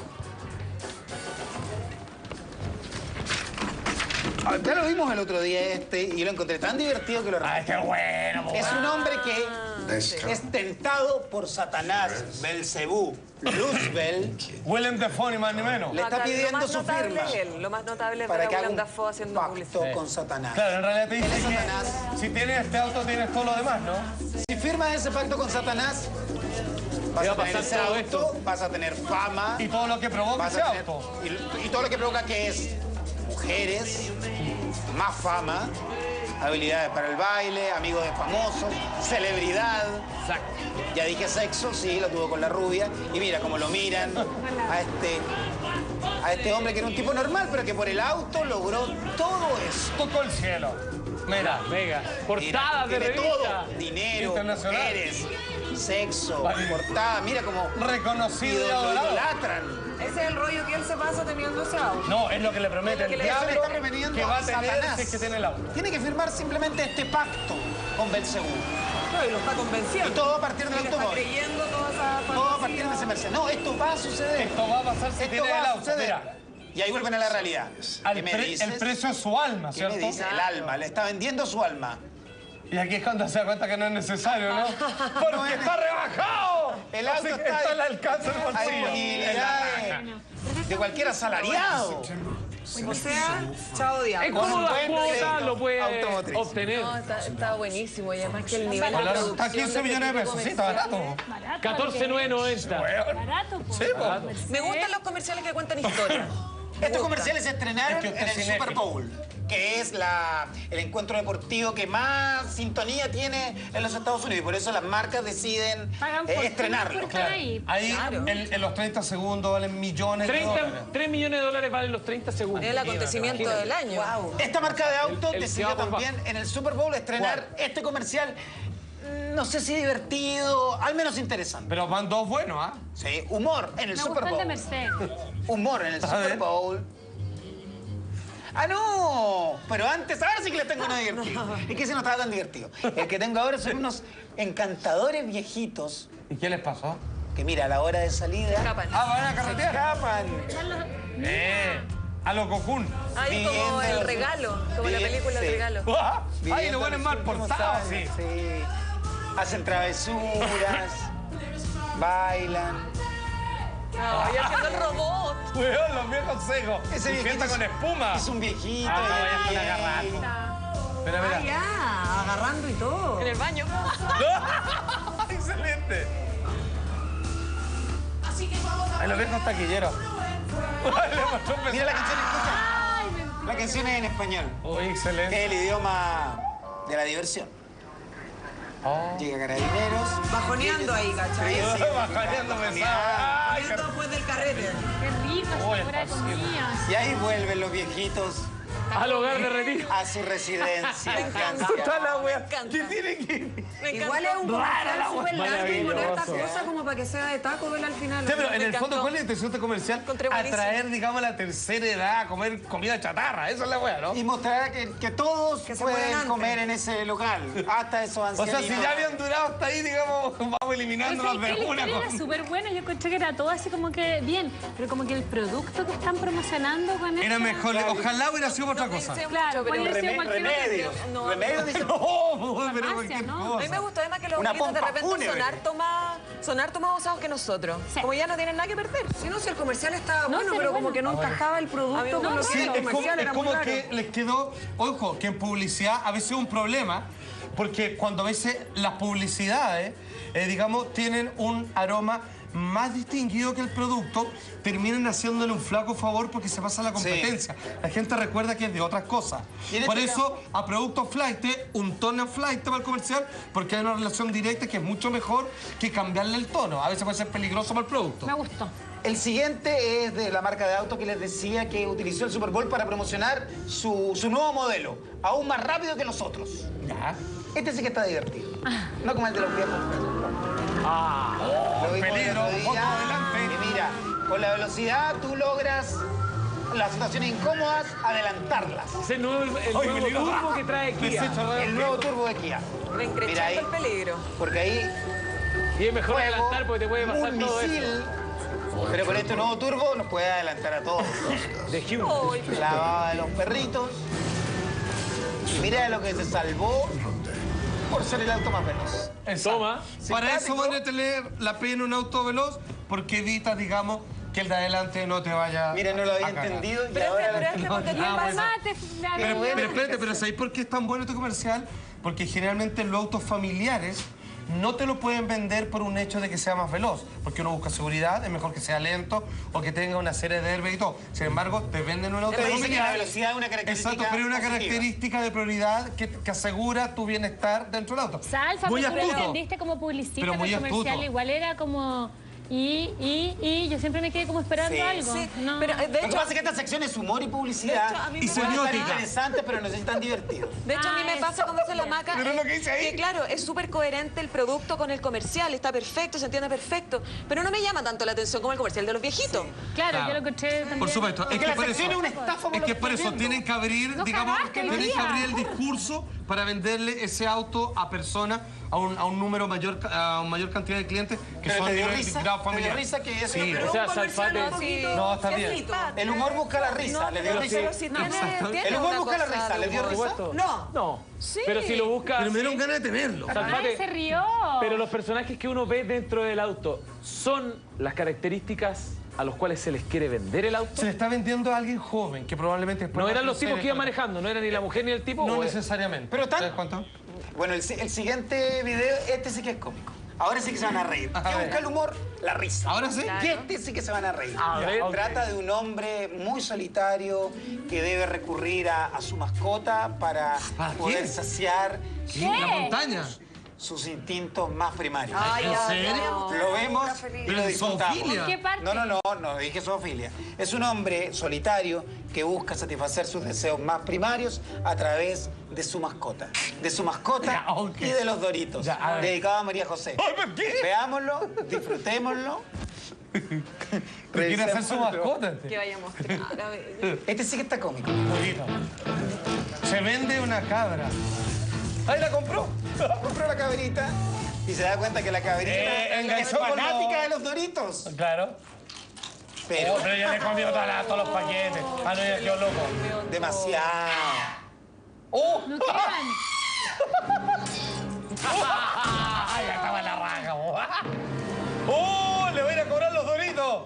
Ah, Ya lo vimos el otro día este y lo encontré tan divertido que lo Ay, repito. qué bueno. po. Es un hombre que es tentado por Satanás, Belcebú, Luzbel, Willem Dafoe, ni más ni menos. le está Acá, pidiendo lo más su notable firma es él, lo más notable es para ver que a haga Willem un Dafoe haciendo pacto publicidad. con Satanás. Claro, en realidad te Él es dice que Satanás. si tienes este auto, tienes todo lo demás, ¿no? Si firmas ese pacto con Satanás, vas va a a tener pasar ese todo auto, vas a tener fama, Y todo lo que provoca vas ese a tener, auto. y, y todo lo que provoca que es mujeres, más fama, habilidades para el baile, amigos de famosos, celebridad. Exacto. Ya dije sexo, sí, lo tuvo con la rubia. Y mira cómo lo miran a este, a este hombre que era un tipo normal, pero que por el auto logró todo eso. Tocó el cielo. Mira, Mega. Mira, Portadas de tiene revista. todo. Dinero, Internacional. mujeres, sexo, Vale. portada. Mira cómo reconocido y lo adorado. idolatran. Ese es el rollo que él se pasa teniendo ese auto. No, es lo que le promete el Eso le diablo está preveniendo que va a a tener Satanás. si es que tiene el auto. Tiene que firmar simplemente este pacto con Belcebú. No, y lo está convenciendo. Y todo a partir del Él está automóvil. creyendo toda esa Todo a fantasía. partir de ese merced. No, esto va a suceder. Esto va a pasar si Esto tiene va el a auto. suceder. Mira, Y ahí vuelven a la realidad. al ¿Qué me pre- dices? el precio es su alma, ¿Qué me ¿cierto? dice? El alma. Le está vendiendo su alma. Y aquí es cuando se da cuenta que no es necesario, ¿no? Porque está rebajado. El Así auto que está está ahí. al alcance del Hay bolsillo. posibilidad de, de cualquier asalariado. O sea, chao diablo. Es como un las buen cuotas crédito lo puede automotriz. obtener. No, está, está buenísimo y además que el nivel de Claro, producción está quince de millones de este pesos, sí, tipo está comercial. barato. Barato, catorce mil novecientos noventa. Barato, po. Sí, po. Me gustan los comerciales que cuentan historias. Me Estos gustan. comerciales se estrenaron Es que usted en el es Super cinéfilo. Bowl, que es la, el encuentro deportivo que más sintonía tiene en los Estados Unidos. Y por eso las marcas deciden Pagan eh, por estrenarlo. por estar ahí. Ahí Claro. en, en los treinta segundos valen millones de dólares. treinta, tres millones de dólares valen los treinta segundos. Es el acontecimiento del año. Esta marca de autos El- el decidió que va por también en el Super Bowl estrenar este comercial, mm, no sé si divertido, al menos interesante. Pero van dos buenos, ¿ah? Sí, humor en el Me Super gustó el de Bowl. Mercedes. Humor en el A Super ver. Bowl. ¡Ah, no! Pero antes, ahora sí que les tengo uno divertido. Es que ese no estaba tan divertido. El que tengo ahora son unos encantadores viejitos ¿Y qué les pasó? que, mira, a la hora de salida... Escapan. Ah, van a Se carretear. escapan. Eh. A lo Cocoon. Ay, como Viviendo- el regalo, como la vivi- película sí. El regalo. Ay, Viviendo lo ponen los mal últimos portado, años, sí. sí. Hacen travesuras, bailan. Ay, haciendo el robot. Weón, los viejos secos. Ese Y viejito fiesta es- con espuma. Es un viejito. Ah, no, de vaya con bien. agarrando. Mira, Ah, mira. ya, agarrando y todo. En el baño. Excelente. Ay, los viejos taquilleros. Ay, le mostró un Mira la beso. canción, escucha. La canción es en español. Uy, excelente. Es el idioma de la diversión. Oh. Llega Carabineros. Bajoneando ahí, ¿cachai? Sí, sí. Bajoneando pesado. Ay, qué Esto después del carrete. Qué rico, Uy, esa hora de posible. comida. Y ahí vuelven los viejitos Al hogar de retiro. a su residencia. Me encanta. Toda la wea. Me encanta. ¿Qué tiene que...? Me Igual es encanta. un comercial súper largo y con hartas Maravilloso. cosas como para que sea de Taco Bell al final. Sí, pero en Me el fondo, encantó. ¿cuál es la intención de este comercial? Encontré buenísimo. Atraer, digamos, a la tercera edad a comer comida chatarra. Esa es la wea, ¿no? Y mostrar que, que todos Que se pueden pueden antes. comer en ese local. Hasta esos O ancianitos. sea, si ya habían durado hasta ahí, digamos, vamos Pero eliminándolos ¿sabes qué? de La una historia era con... súper buena. Yo encontré que era todo así como que bien. Pero como que el producto que están promocionando con Era esta- mejor, ojalá hubiera sido por otra No cosa. pensé Claro, mucho, pero puede ser Reme- cualquier otra, remedios. pero no, remedios dicen. No, pero Farmacia, cualquier ¿no? cosa. A mí me gustó además que los Una gritos de pompa repente fúnebre. son harto más, son harto más usados que nosotros. Sí. Como ya no tienen nada que perder. Si no, si el comercial estaba No, bueno, sí, pero bueno. como que no encajaba el A mí producto me con lo gustó. que Sí, era el es como, comercial, es era muy como raro. que les quedó, ojo, que en publicidad a veces es un problema, porque cuando a veces las publicidades, eh, digamos, tienen un aroma más distinguido que el producto, terminan haciéndole un flaco favor porque se pasa la competencia. La gente recuerda que es de otras cosas. Y en Por este eso, a productos flight, un tono flight para el comercial, porque hay una relación directa que es mucho mejor que cambiarle el tono. A veces puede ser peligroso para el producto. Me gustó. El siguiente es de la marca de auto que les decía que utilizó el Super Bowl para promocionar su, su nuevo modelo, aún más rápido que los otros. Ya. Este sí que está divertido. No como el de los viejos. Ah, Lo vimos el peligro, otro un poco día. adelante. Y mira, con la velocidad tú logras las situaciones incómodas, adelantarlas. Ese es el nuevo, el Oye, nuevo peligro. turbo que trae Kia. Desecho, El nuevo turbo de Kia. Mira ahí, Reencrechando el peligro. porque ahí Y es mejor juego, adelantar porque te puede pasar un todo misil, eso. pero con este nuevo turbo nos puede adelantar a todos. De Hyundai. Ay, La baba de los perritos. Y mira lo que se salvó por ser el auto más veloz. Toma. Para eso Simpático. van a tener la pena un auto veloz, porque evitas, digamos, que el de adelante no te vaya. Mira, no lo había a cagar. entendido y Pero es que, ahora pero es que porque Ah, tiene pues, Mate, Pero, bueno. pero espérate, pero ¿sabéis por qué es tan bueno este comercial? Porque generalmente los autos familiares no te lo pueden vender por un hecho de que sea más veloz, porque uno busca seguridad, es mejor que sea lento o que tenga una serie de airbags y todo. Sin embargo, te venden un auto Te dicen que familiar. la velocidad es una característica Exacto, pero es una positiva. característica de prioridad que, que asegura tu bienestar dentro del auto. Salfa, Muy pero tú lo astuto. entendiste como publicista, Pero pero muy el comercial astuto. igual era como... Y, y, y, yo siempre me quedé como esperando Sí, algo. Sí, No. pero eh, de Lo que hecho, pasa es que esta sección es humor y publicidad. De hecho, a mí Y me Pueden semiótica. estar interesantes, pero no son tan divertidos. de hecho, a mí Ah, me eso. pasa como dice la maca. Pero es lo que dice ahí. Que claro, es súper coherente el producto con el comercial, está perfecto, se entiende perfecto. Pero no me llama tanto la atención como el comercial de los viejitos. Claro, Claro. yo lo encontré también. Por supuesto, es que que la por sección eso, es una estafa por es lo que que por estoy eso viendo. tienen que abrir, No digamos, cagaste, tienen que María. abrir el discurso para venderle ese auto a personas, a un, a un número mayor, a una mayor cantidad de clientes que Pero son te dio de risa, grado te dio familiar. risa que eso- Sí, Pero O sea, un comercial Salfate- un poquito No, está bien. tiernito. El humor busca la risa. No, ¿Le dio pero, risa? pero si tiene, Exacto. tiene El humor una busca la cosa risa, de ¿le dio humor. risa? Supuesto. No. No. Sí. Pero si lo buscas. Pero me dieron sí. ganas de tenerlo. Salfate- Ay, se rió. Pero los personajes que uno ve dentro del auto son las características a los cuales se les quiere vender el auto. Se le está vendiendo a alguien joven que probablemente después No va a eran los crecer tipos que iban esto. manejando, no era ni la mujer ni el tipo. No o es- necesariamente. Pero ¿Te tan- das cuenta? Bueno, el, si- el siguiente video, este sí que es cómico. Ahora sí que se van a reír. A ¿Qué ver. busca el humor? La risa. Ahora sí. Y este sí que se van a reír. A ver. Ok. Trata de un hombre muy solitario que debe recurrir a, a su mascota para ¿Para poder qué? saciar ¿Qué? ¿En la montaña? sus instintos más primarios. Ay, ¿En ya, serio? ya. Lo vemos y Pero lo en disfrutamos. zoofilia. ¿En qué parte? No, no, no, no dije zoofilia. Es un hombre solitario que busca satisfacer sus deseos más primarios a través de su mascota. De su mascota Ya, ok. y de los Doritos. Ya, a ver. Dedicado a María José. Ay, ¿por qué? Veámoslo, disfrutémoslo. Quiere hacer su revisémoslo. mascota. Que vaya a mostrar, a ver. Este sí que está cómico. Bonito. Se vende una cabra. ¡Ahí la compró! Compró la cabrita y se da cuenta que la cabrita Eh, es enganchó con fanática los- de los Doritos. Claro. Pero... Oh, pero ya le he comido todas- todos los paquetes. Ah, no, ya quedó loco. Demasiado. ¡Oh! No quedan. ¡Ah! Ya estaba en la raja, vos. ¡Oh! ¡Le voy a ir a cobrar los doritos!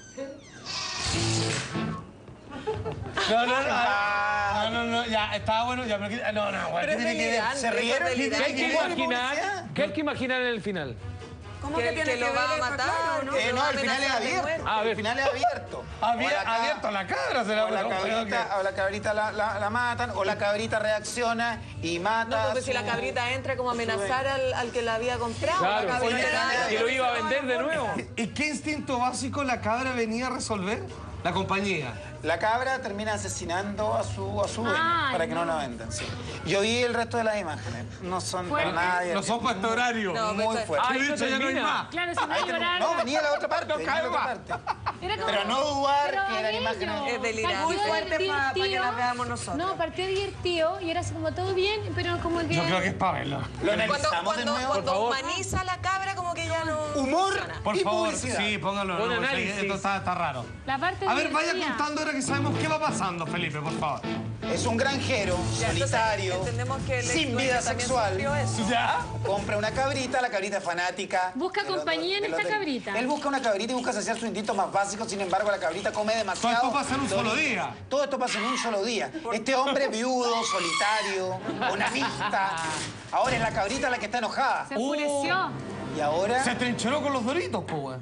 No, no, no. No, no, no, ya, estaba bueno, ya, pero... No, no, güey, Pero ¿qué es tiene que ver? delirante, ¿Se rieron? es ¿Qué hay que delirante. imaginar? ¿Qué hay que imaginar en el final? ¿Cómo Que, que tiene que que lo ver? va a Está matar, claro, ¿no? que Eh, lo no, va a el final es amenazar de abierto. muerte. A ver. El final es abierto. Abier- O la ca- abierto la cabra, se la O la cabrita, o la cabrita la, la- la matan, o la cabrita reacciona y mata. No, porque a si la su- cabrita entra como a amenazar al, al que la había comprado. Claro, la cabrita oye, la- que lo iba a vender de nuevo. ¿Y qué instinto básico la cabra venía a resolver? La compañía. La cabra termina asesinando a su, a su dueño Ay, para que no. no. la vendan. Sí. Yo vi el resto de las imágenes. No son Fuerte. para nadie. No son para este horario. No, Muy pero- fuerte. Ah, He esto dicho, ya no hay termina. más. Claro, si no Ahí hay termina. horario. No, venía la otra parte. No venía la cae otra más. parte. Era como- Pero no dudar Pero que eran bello. imágenes. Es delirante. Partió Muy fuerte pa- pa' que divertido. las veamos nosotros. No, partió divertido y era así como todo bien, pero como que... Yo creo que es para verlo. Lo Cuando, analizamos de cuando, nuevo. cuando favor. humaniza la cabra, como que ya no. Humor funciona. Por y favor, publicidad. sí, póngalo. Buen no, porque análisis. esto está, está raro. La parte A ver, vaya divertida. contando ahora que sabemos qué va pasando, Felipe, por favor. Es un granjero Ya, entonces, solitario, entendemos que el sin ex vida dueño también sexual. sufrió eso. ¿Ya? Compra una cabrita, la cabrita es fanática. Busca de los- compañía en de los esta de- cabrita. Él busca una cabrita y busca saciar su instinto más básico, sin embargo la cabrita come demasiado. Todo esto pasa en un solo dorito. día. Todo esto pasa en un solo día. Este hombre viudo, solitario, onanista. Ahora es la cabrita la que está enojada. Se enfureció. Y ahora... Se trincheró con los doritos, po, güey.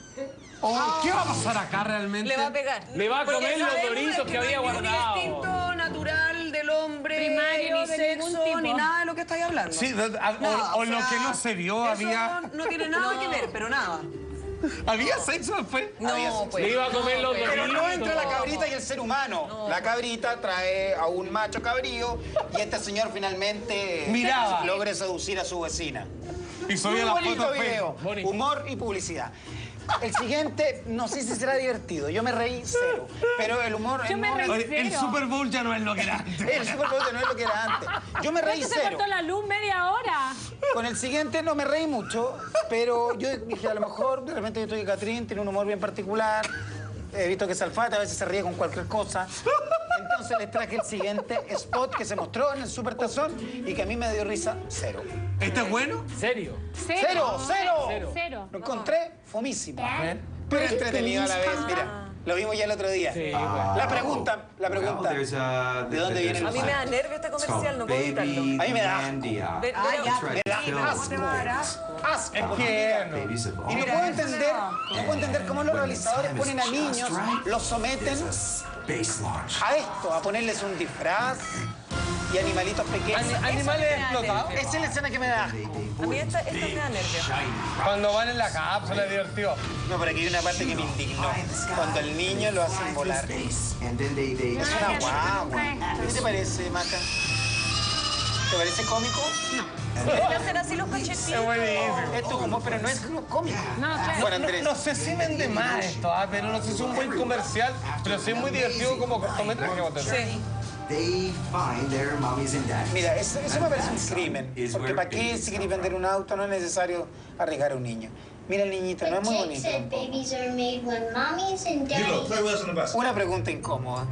Oh, ¿qué va a pasar acá realmente? Le va a pegar. Le va a Porque comer los sabemos doritos que que no había hay ni un guardado. instinto natural del hombre, Primario ni de sexo, ningún tipo. ni nada de lo que estáis hablando. Sí, de- a- o- Nada, o, lo sea, que no se vio, eso había... no tiene nada que ver, pero nada. ¿Había sexo después? Había No, sexo. pues. Le iba a comer los pues. Pero no doritos. entre la cabrita y el ser humano. La cabrita trae a un macho cabrío y este señor finalmente Miraba. logra seducir a su vecina. Y subía Muy la bonito foto en video. Facebook. Bonito. Humor y publicidad. El siguiente, no sé si será divertido. Yo me reí cero. Pero el humor... Yo el me humor- reí Oye, el cero. Super Bowl ya no es lo que era antes. El Super Bowl no es lo que era antes. Yo me reí ¿Cuánto se cero. cortó la luz? Media hora. Con el siguiente no me reí mucho, pero yo dije, a lo mejor, de repente yo estoy Catrín, tiene un humor bien particular. He visto que Salfate a veces se ríe con cualquier cosa. Entonces les traje el siguiente spot que se mostró en el Super Tazón y que a mí me dio risa cero. ¿Este es bueno? ¿Serio? Cero. ¡Cero! ¡Cero! Cero. Cero. Lo encontré fomísimo. ver. Pero entretenido a la vez, mira. Lo vimos ya el otro día. Sí, bueno. La pregunta, la pregunta. there's a, ¿De dónde viene el A mí me da nervio este comercial, no puedo evitarlo. A mí me da asco. Mandia. Ve- Ah, ve- ya. Tried to kill Asco. Asco. Es que no. babies of all Y no puedo entender, no puedo entender cómo los realizadores ponen a niños, los someten base launch. a esto, a ponerles un disfraz y animalitos pequeños. Ani- animales explotados. Esa es la escena que me da asco. A mí esta, esta me da nervio. Cuando van en la cápsula es divertido. No, pero aquí hay una parte que me indignó. Cuando el niño lo hacen volar. Es And then they, they una guagua. ¿Qué te parece, Maca? ¿Te parece cómico? Deben hacer así los cachetitos. Es buenísimo. Esto como, pero no es cómico. No, claro. Bueno, Andrés. No sé si vende más esto, ah, pero no sé si es un buen comercial, pero sí es muy divertido como cortometraje. Sí. they find their mommies and daddies. Mira, eso, eso me parece un crimen. Is Porque where ¿para qué babies si queréis vender un auto no es necesario arriesgar a un niño? Mira el niñito, no es muy Jake bonito. said babies are made when mommies and daddies. Una pregunta incómoda.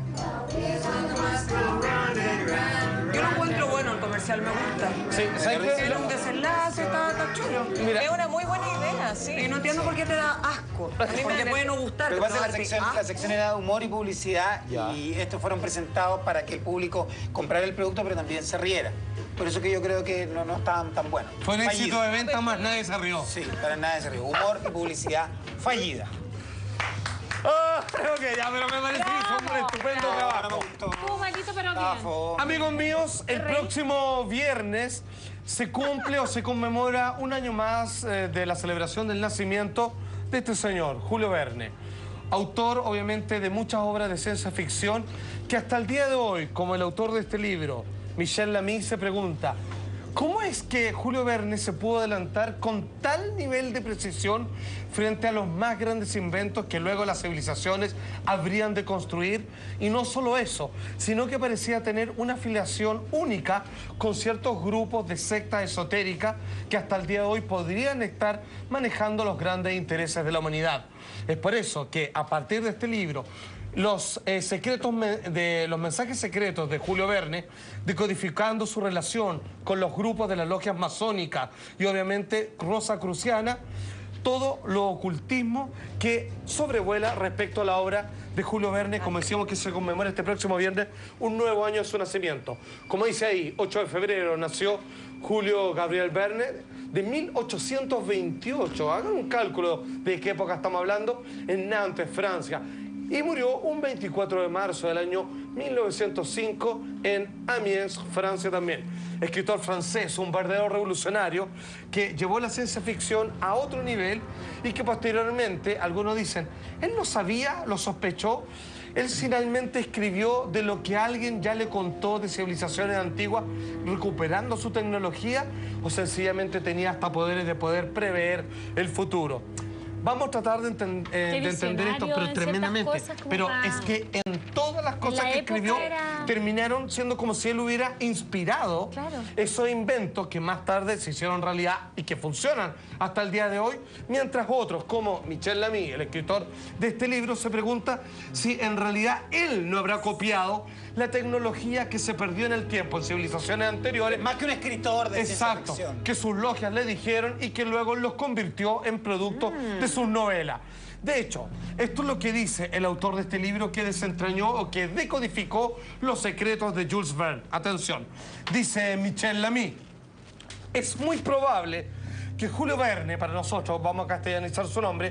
Yo lo encuentro bueno el comercial, me gusta. Sí, ¿sabes qué? Tiene un desenlace, está, está chulo. Mira, Es una muy buena idea, sí. Y no entiendo por qué te da asco. A mí me Porque da puede no gustar. Lo que pasa es que la pero sección, darte la sección era humor y publicidad y estos fueron presentados para que el público comprara el producto pero también se riera. Por eso que yo creo que no, no estaban tan buenos. fue un éxito Fallido. de venta, más nadie se rió. Sí, para nada se rió. Humor y publicidad fallida. Ah, creo que ya, pero me parece que hizo un estupendo No me trabajo. gustó. Estuvo malito, pero Ah, bien. fo- Amigos míos, el próximo viernes se cumple o se conmemora un año más eh, de la celebración del nacimiento de este señor, Julio Verne. Autor, obviamente, de muchas obras de ciencia ficción, que hasta el día de hoy, como el autor de este libro, Michel Lamy, se pregunta, ¿Cómo es que Julio Verne se pudo adelantar con tal nivel de precisión frente a los más grandes inventos que luego las civilizaciones habrían de construir? Y no solo eso, sino que parecía tener una afiliación única con ciertos grupos de sectas esotéricas que hasta el día de hoy podrían estar manejando los grandes intereses de la humanidad. Es por eso que a partir de este libro, Los, eh, secretos de, los mensajes secretos de Julio Verne, decodificando su relación con los grupos de las logias masónicas y obviamente rosacruciana, todo lo ocultismo que sobrevuela respecto a la obra de Julio Verne, como decíamos que se conmemora este próximo viernes, un nuevo año de su nacimiento. Como dice ahí, ocho de febrero nació Julio Gabriel Verne, de mil ochocientos veintiocho, hagan un cálculo de qué época estamos hablando, en Nantes, Francia. Y murió un veinticuatro de marzo del año mil novecientos cinco en Amiens, Francia también. Escritor francés, un verdadero revolucionario que llevó la ciencia ficción a otro nivel y que posteriormente, algunos dicen, él no sabía, lo sospechó. Él finalmente escribió de lo que alguien ya le contó de civilizaciones antiguas, recuperando su tecnología, o sencillamente tenía hasta poderes de poder prever el futuro. Vamos a tratar de, enten eh, de entender esto, pero tremendamente. Pero para... es que en todas las cosas que escribió era... terminaron siendo como si él hubiera inspirado claro. esos inventos que más tarde se hicieron realidad y que funcionan hasta el día de hoy, mientras otros, como Michel Lamy, el escritor de este libro, se pregunta si en realidad él no habrá copiado la tecnología que se perdió en el tiempo en civilizaciones anteriores. Más que un escritor de Exacto, ciencia ficción. Que sus logias le dijeron y que luego los convirtió en productos mm. de sus novelas. De hecho, esto es lo que dice el autor de este libro que desentrañó o que decodificó los secretos de Jules Verne. Atención, dice Michel Lamy, es muy probable que Julio Verne, para nosotros, vamos a castellanizar su nombre,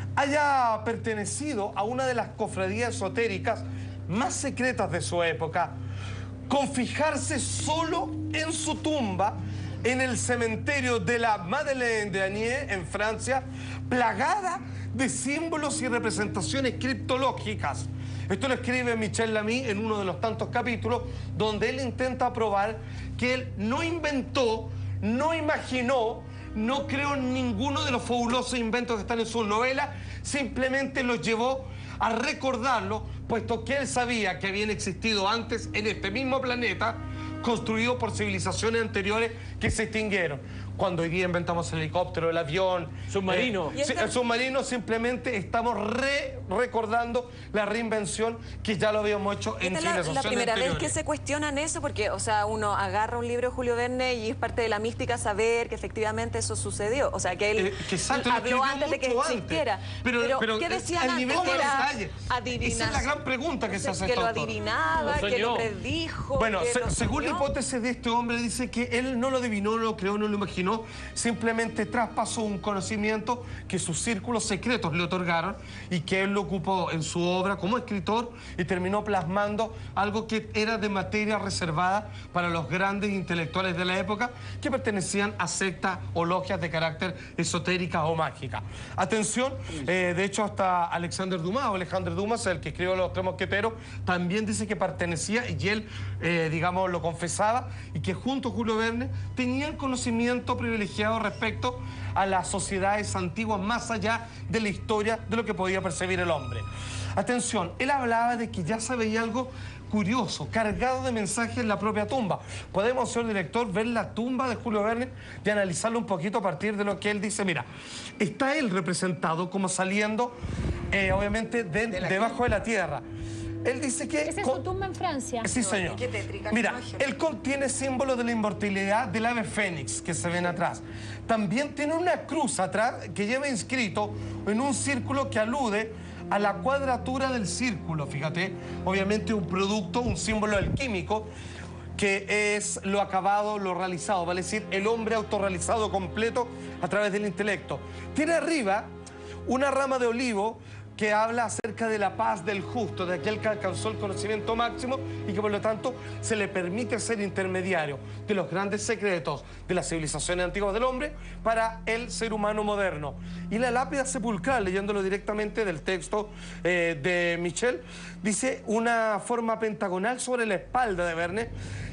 haya pertenecido a una de las cofradías esotéricas más secretas de su época, con fijarse solo en su tumba en el cementerio de la Madeleine de Agnières, en Francia, plagada de símbolos y representaciones criptológicas. Esto lo escribe Michel Lamy en uno de los tantos capítulos donde él intenta probar que él no inventó, no imaginó, no creó ninguno de los fabulosos inventos que están en sus novelas, simplemente los llevó a recordarlo, puesto que él sabía que habían existido antes en este mismo planeta, construido por civilizaciones anteriores que se extinguieron. Cuando hoy día inventamos el helicóptero, el avión... Submarino. Eh, el submarino, simplemente estamos re recordando la reinvención que ya lo habíamos hecho en civilizaciones civilizaciones la, la primera anteriores. vez que se cuestionan eso, porque, o sea, uno agarra un libro de Julio Verne y es parte de la mística saber que efectivamente eso sucedió. O sea, que él eh, que exacto, habló antes de que existiera. Antes. Pero, pero, pero, ¿qué decían el nivel antes? de Que era detalle. adivinar. Esa es la gran pregunta que se hace Que este lo autor. adivinaba, lo que lo predijo. Bueno, que se, lo según la soñó. hipótesis de este hombre, dice que él no lo adivinó, no lo creó, no lo imaginó, simplemente traspasó un conocimiento que sus círculos secretos le otorgaron y que él lo ocupó en su obra como escritor y terminó plasmando algo que era de materia reservada para los grandes intelectuales de la época que pertenecían a sectas o logias de carácter esotérica o mágica. Atención, eh, de hecho hasta Alexander Dumas, o Alejandro Dumas, el que escribió Los Tres Mosqueteros, también dice que pertenecía y él, eh, digamos, lo confesaba y que junto a Julio Verne tenían conocimiento privilegiado respecto a las sociedades antiguas más allá de la historia de lo que podía percibir el hombre. Atención, él hablaba de que ya se veía algo curioso, cargado de mensajes en la propia tumba. Podemos, señor director, ver la tumba de Julio Verne y analizarlo un poquito a partir de lo que él dice. Mira, está él representado como saliendo, eh, obviamente, de, de debajo de la tierra. Él dice que... ¿Esa es su tumba en Francia? Sí, señor. Qué tétrica Mira, imagen. él contiene símbolos de la inmortalidad del ave fénix que se ven atrás. También tiene una cruz atrás que lleva inscrito en un círculo que alude a la cuadratura del círculo, fíjate. Obviamente un producto, un símbolo alquímico que es lo acabado, lo realizado, vale decir, el hombre autorrealizado completo a través del intelecto. Tiene arriba una rama de olivo que habla acerca de la paz del justo, de aquel que alcanzó el conocimiento máximo y que por lo tanto se le permite ser intermediario de los grandes secretos de las civilizaciones antiguas del hombre para el ser humano moderno. Y la lápida sepulcral, leyéndolo directamente del texto eh, de Michel, dice una forma pentagonal sobre la espalda de Verne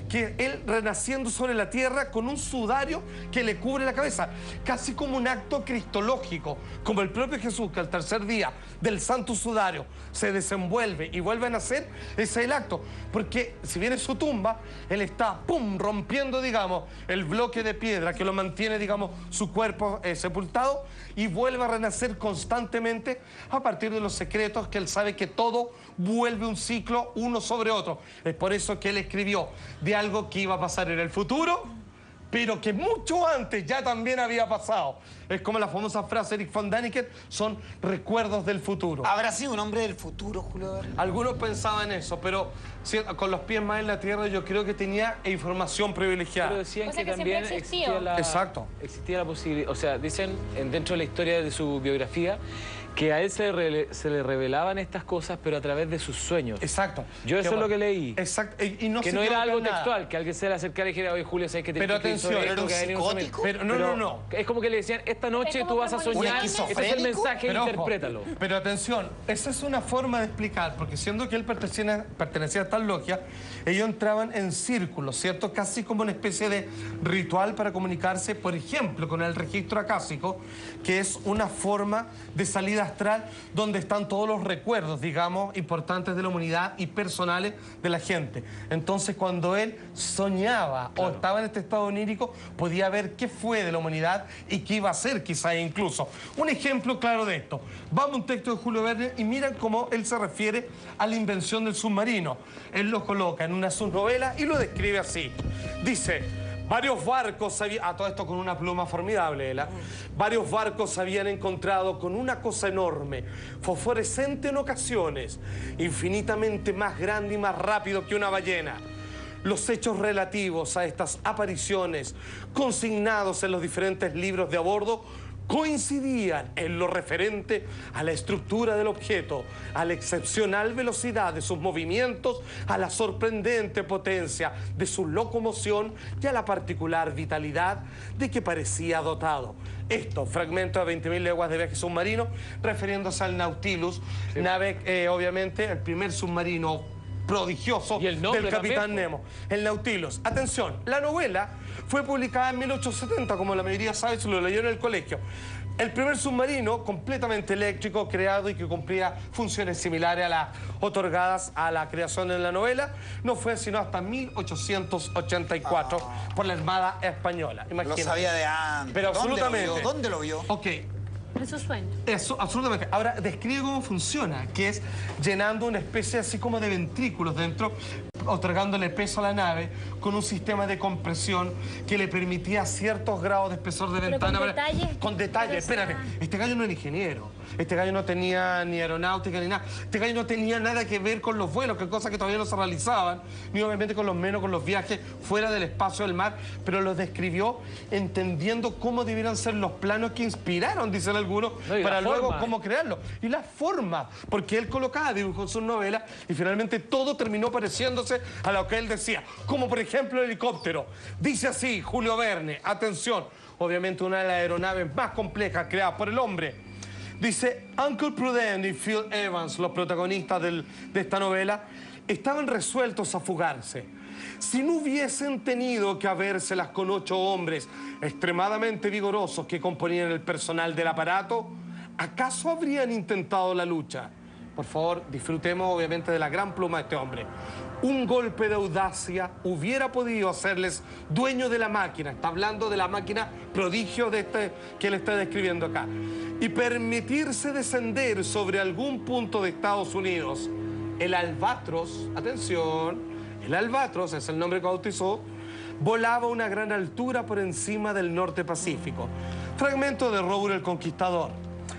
que él renaciendo sobre la tierra con un sudario que le cubre la cabeza, casi como un acto cristológico, como el propio Jesús, que al tercer día del santo sudario se desenvuelve y vuelve a nacer. Ese es el acto, porque si bien es su tumba, él está, pum, rompiendo, digamos, el bloque de piedra que lo mantiene, digamos, su cuerpo eh, sepultado, y vuelve a renacer constantemente a partir de los secretos que él sabe que todo vuelve un ciclo uno sobre otro. Es por eso que él escribió de algo que iba a pasar en el futuro, pero que mucho antes ya también había pasado. Es como la famosa frase de Erich von Däniken, son recuerdos del futuro. ¿Habrá sido un hombre del futuro, Julio Verne? Algunos pensaban eso, pero si, con los pies más en la tierra, yo creo que tenía información privilegiada. Pero decían O sea que, que también siempre existió. existía la, Exacto. existía la posibilidad, o sea, dicen en- dentro de la historia de su biografía que a él se, re- se le revelaban estas cosas, pero a través de sus sueños. Exacto. Yo eso Que es lo bueno, que leí. Exacto. Y, y no Que se no era equivocan algo nada. textual, que alguien se le acercara y dijera, oye, Julio, ¿sabes que te Pero que hizo atención, esto, ¿era un que ha venido un psicótico? Pero no, Pero no, no. Es como que le decían, esta noche Es como tú vas a premonición. soñar, ¿Un este es el esquizofrénico? mensaje, Pero, ojo, interprétalo. pero atención, esa es una forma de explicar, porque siendo que él pertenecía, pertenecía a estas logias, ellos entraban en círculos, ¿cierto? Casi como una especie de ritual para comunicarse, por ejemplo, con el registro acásico, que es una forma de salida astral donde están todos los recuerdos, digamos, importantes de la humanidad y personales de la gente. Entonces, cuando él soñaba o estaba en este estado onírico, podía ver qué fue de la humanidad y qué iba a ser, quizás incluso. Un ejemplo claro de esto. Vamos a un texto de Julio Verne y miren cómo él se refiere a la invención del submarino. Él lo coloca en una subnovela y lo describe así. Dice... Varios barcos, había, a todo esto con una pluma formidable, ¿la? Varios barcos se habían encontrado con una cosa enorme, fosforescente en ocasiones, infinitamente más grande y más rápido que una ballena. Los hechos relativos a estas apariciones, consignados en los diferentes libros de a bordo, coincidían en lo referente a la estructura del objeto, a la excepcional velocidad de sus movimientos, a la sorprendente potencia de su locomoción y a la particular vitalidad de que parecía dotado. Esto, fragmento de veinte mil leguas de viaje submarino, refiriéndose al Nautilus, sí. nave, eh, obviamente, el primer submarino prodigioso ¿Y el nombre del Capitán también? Nemo, el Nautilus. Atención, la novela fue publicada en mil ochocientos setenta, como la mayoría sabe, se lo leyó en el colegio. El primer submarino completamente eléctrico creado y que cumplía funciones similares a las otorgadas a la creación de la novela no fue sino hasta mil ochocientos ochenta y cuatro oh. por la Armada Española. Imagínate. Lo sabía de antes. Pero ¿Dónde absolutamente. Lo vio? ¿Dónde lo vio? Ok. En su sueño. Eso, absolutamente. Ahora, describe cómo funciona, que es llenando una especie así como de ventrículos dentro, otorgándole peso a la nave con un sistema de compresión que le permitía ciertos grados de espesor de Pero ventana. con detalles. Con detalles, Pero, o sea- espérate. Este gallo no era ingeniero. Este gallo no tenía ni aeronáutica ni nada. Este gallo no tenía nada que ver con los vuelos, que cosas que todavía no se realizaban, ni obviamente con los menos con los viajes fuera del espacio del mar, pero los describió entendiendo cómo debieran ser los planos que inspiraron, dicen algunos, No, y la para luego forma. cómo crearlo. Y la forma, porque él colocaba dibujos en sus novelas y finalmente todo terminó pareciéndose a lo que él decía. Como por ejemplo el helicóptero. Dice así Julio Verne, atención, obviamente una de las aeronaves más complejas creadas por el hombre. Dice, Uncle Prudent y Phil Evans, los protagonistas del, de esta novela, estaban resueltos a fugarse. Si no hubiesen tenido que habérselas con ocho hombres extremadamente vigorosos que componían el personal del aparato, ¿acaso habrían intentado la lucha? Por favor, disfrutemos obviamente de la gran pluma de este hombre. Un golpe de audacia hubiera podido hacerles dueño de la máquina. Está hablando de la máquina prodigio de este, que él está describiendo acá. Y permitirse descender sobre algún punto de Estados Unidos. El Albatros, atención, el Albatros es el nombre que bautizó, volaba a una gran altura por encima del norte Pacífico. Fragmento de Robur el Conquistador.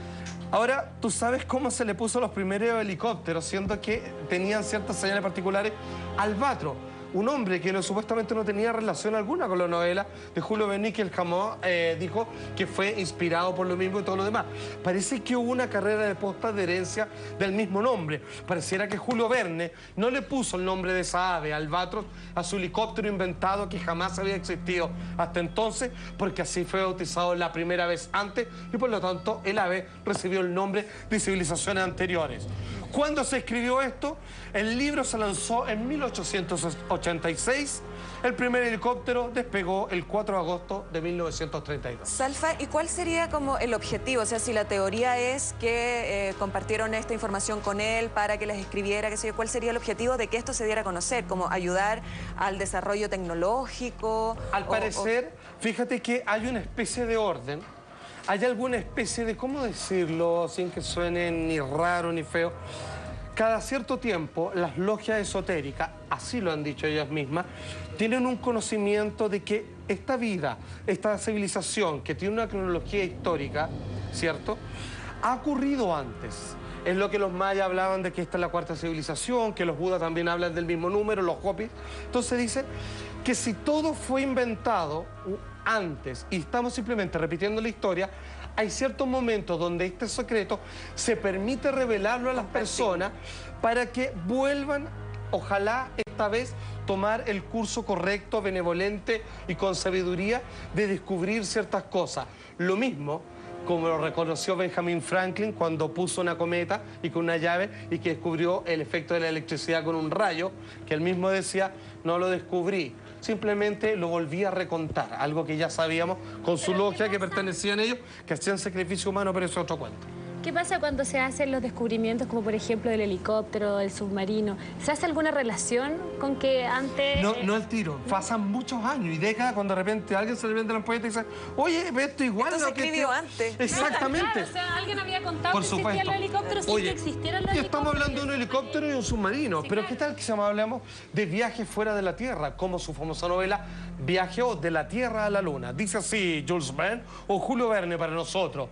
Ahora, tú sabes cómo se le puso los primeros helicópteros, siendo que tenían ciertas señales particulares. Albatro, un hombre que no, supuestamente no tenía relación alguna con la novela de Julio Verne, que el jamón eh, dijo que fue inspirado por lo mismo y todo lo demás. Parece que hubo una carrera de postas de herencia del mismo nombre. Pareciera que Julio Verne no le puso el nombre de esa ave, Albatros, a su helicóptero inventado que jamás había existido hasta entonces, porque así fue bautizado la primera vez antes y por lo tanto el ave recibió el nombre de civilizaciones anteriores. ¿Cuándo se escribió esto? El libro se lanzó en mil ochocientos ochenta ochenta y seis, el primer helicóptero despegó el cuatro de agosto de mil novecientos treinta y dos. Salfa, ¿y cuál sería como el objetivo? O sea, si la teoría es que eh, compartieron esta información con él para que les escribiera, qué sé yo, ¿cuál sería el objetivo de que esto se diera a conocer? ¿Como ayudar al desarrollo tecnológico? Al o, parecer, o... fíjate que hay una especie de orden, hay alguna especie de, ¿cómo decirlo sin que suene ni raro ni feo? Cada cierto tiempo, las logias esotéricas, así lo han dicho ellas mismas, tienen un conocimiento de que esta vida, esta civilización que tiene una cronología histórica, ¿cierto?, ha ocurrido antes. Es lo que los mayas hablaban de que esta es la cuarta civilización, que los budas también hablan del mismo número, los hopis. Entonces dice que si todo fue inventado antes y estamos simplemente repitiendo la historia, hay ciertos momentos donde este secreto se permite revelarlo a las personas para que vuelvan, ojalá esta vez, tomar el curso correcto, benevolente y con sabiduría de descubrir ciertas cosas. Lo mismo como lo reconoció Benjamin Franklin cuando puso una cometa y con una llave y que descubrió el efecto de la electricidad con un rayo, que él mismo decía, no lo descubrí, simplemente lo volví a recontar, algo que ya sabíamos con su logia que pertenecían ellos, que hacían sacrificio humano, pero eso es otro cuento. ¿Qué pasa cuando se hacen los descubrimientos, como por ejemplo del helicóptero, del submarino? ¿Se hace alguna relación con que antes...? No, no al tiro. Pasan muchos años y décadas cuando de repente alguien se le vende la ampolleta y dice, oye, ve esto igual esto a se lo que... escribió te... antes. Exactamente. Claro, o sea, alguien había contado Por que supuesto. existían los helicópteros sin Oye, que existieran los y helicópteros. estamos hablando de un helicóptero y un submarino, Sí, pero claro. ¿qué tal que se llama, hablamos de viajes fuera de la Tierra, como su famosa novela Viaje de la Tierra a la Luna? Dice así Jules Verne o Julio Verne para nosotros.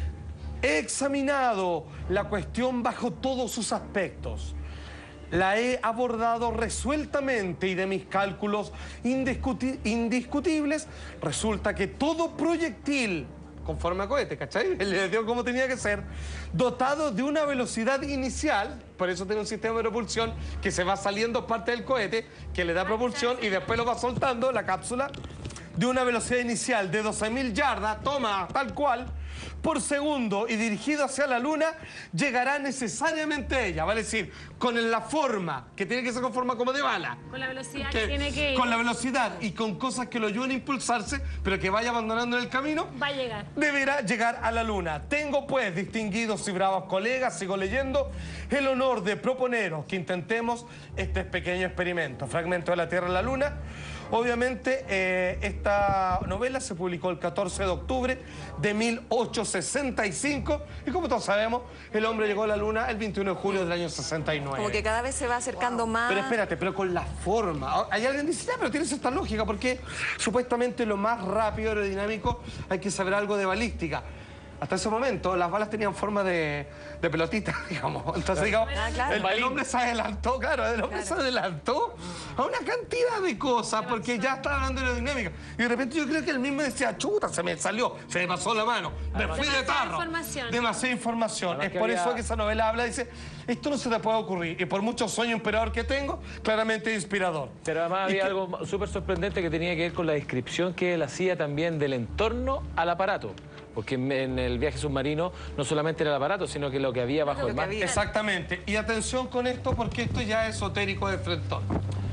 He examinado la cuestión bajo todos sus aspectos. La he abordado resueltamente y de mis cálculos indiscuti- indiscutibles resulta que todo proyectil, conforme a cohete, ¿cachai? Le dio como tenía que ser, dotado de una velocidad inicial, por eso tiene un sistema de propulsión que se va saliendo parte del cohete, que le da propulsión y después lo va soltando, la cápsula, de una velocidad inicial de doce mil yardas, toma, tal cual, por segundo y dirigido hacia la Luna, llegará necesariamente ella, vale decir, con la forma, que tiene que ser con forma como de bala. Con la velocidad Que- que tiene que ir. Con la velocidad y con cosas que lo ayuden a impulsarse, pero que vaya abandonando en el camino, Va a llegar. deberá llegar a la Luna. Tengo, pues, distinguidos y bravos colegas, sigo leyendo, el honor de proponeros que intentemos este pequeño experimento. Fragmento de la Tierra en la Luna. Obviamente, eh, esta novela se publicó el catorce de octubre de mil ochocientos sesenta y cinco y como todos sabemos, el hombre llegó a la Luna el veintiuno de julio del año sesenta y nueve. Como que cada vez se va acercando más. Pero espérate, pero con la forma. Hay alguien que dice, ya, pero tienes esta lógica, porque supuestamente lo más rápido, aerodinámico, hay que saber algo de balística. Hasta ese momento, las balas tenían forma de, de pelotita, digamos. Entonces, digamos, Ah, claro. el, el hombre se adelantó, claro, el hombre se adelantó a una cantidad de cosas, porque ya estaba hablando de aerodinámica. Y de repente yo creo que él mismo decía, chuta, se me salió, se me pasó la mano, me fui de Demasiada tarro. información. Demasiada información. Además Es que por había- eso que esa novela habla, dice, esto no se te puede ocurrir. Y por mucho sueño emperador que tengo, claramente inspirador. Pero además Y había que- algo súper sorprendente que tenía que ver con la descripción que él hacía también del entorno al aparato. Porque en, en el viaje submarino no solamente era el aparato, sino que lo que había bajo Lo el que mar. había. Exactamente. Y atención con esto, porque esto ya es esotérico de frentón.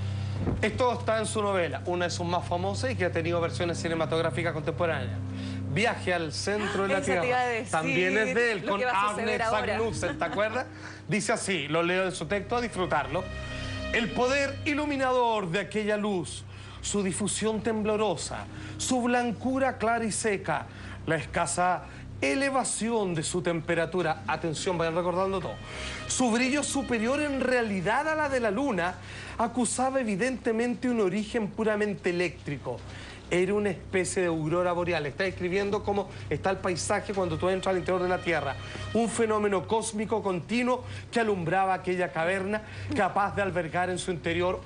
Esto está en su novela, una de sus más famosas y que ha tenido versiones cinematográficas contemporáneas. Viaje al centro de la Eso te iba a Tierra. decir, También es de él, lo con que va a Agnes suceder ahora. Agnussen, ¿te acuerdas? Dice así, lo leo de su texto a disfrutarlo. El poder iluminador de aquella luz, su difusión temblorosa, su blancura clara y seca, la escasa elevación de su temperatura, atención, vayan recordando todo, su brillo superior en realidad a la de la luna, acusaba evidentemente un origen puramente eléctrico. Era una especie de aurora boreal. Está describiendo cómo está el paisaje cuando tú entras al interior de la Tierra. Un fenómeno cósmico continuo que alumbraba aquella caverna, capaz de albergar en su interior un océano. Esta novela se publicó en el año mil ochocientos sesenta y cuatro.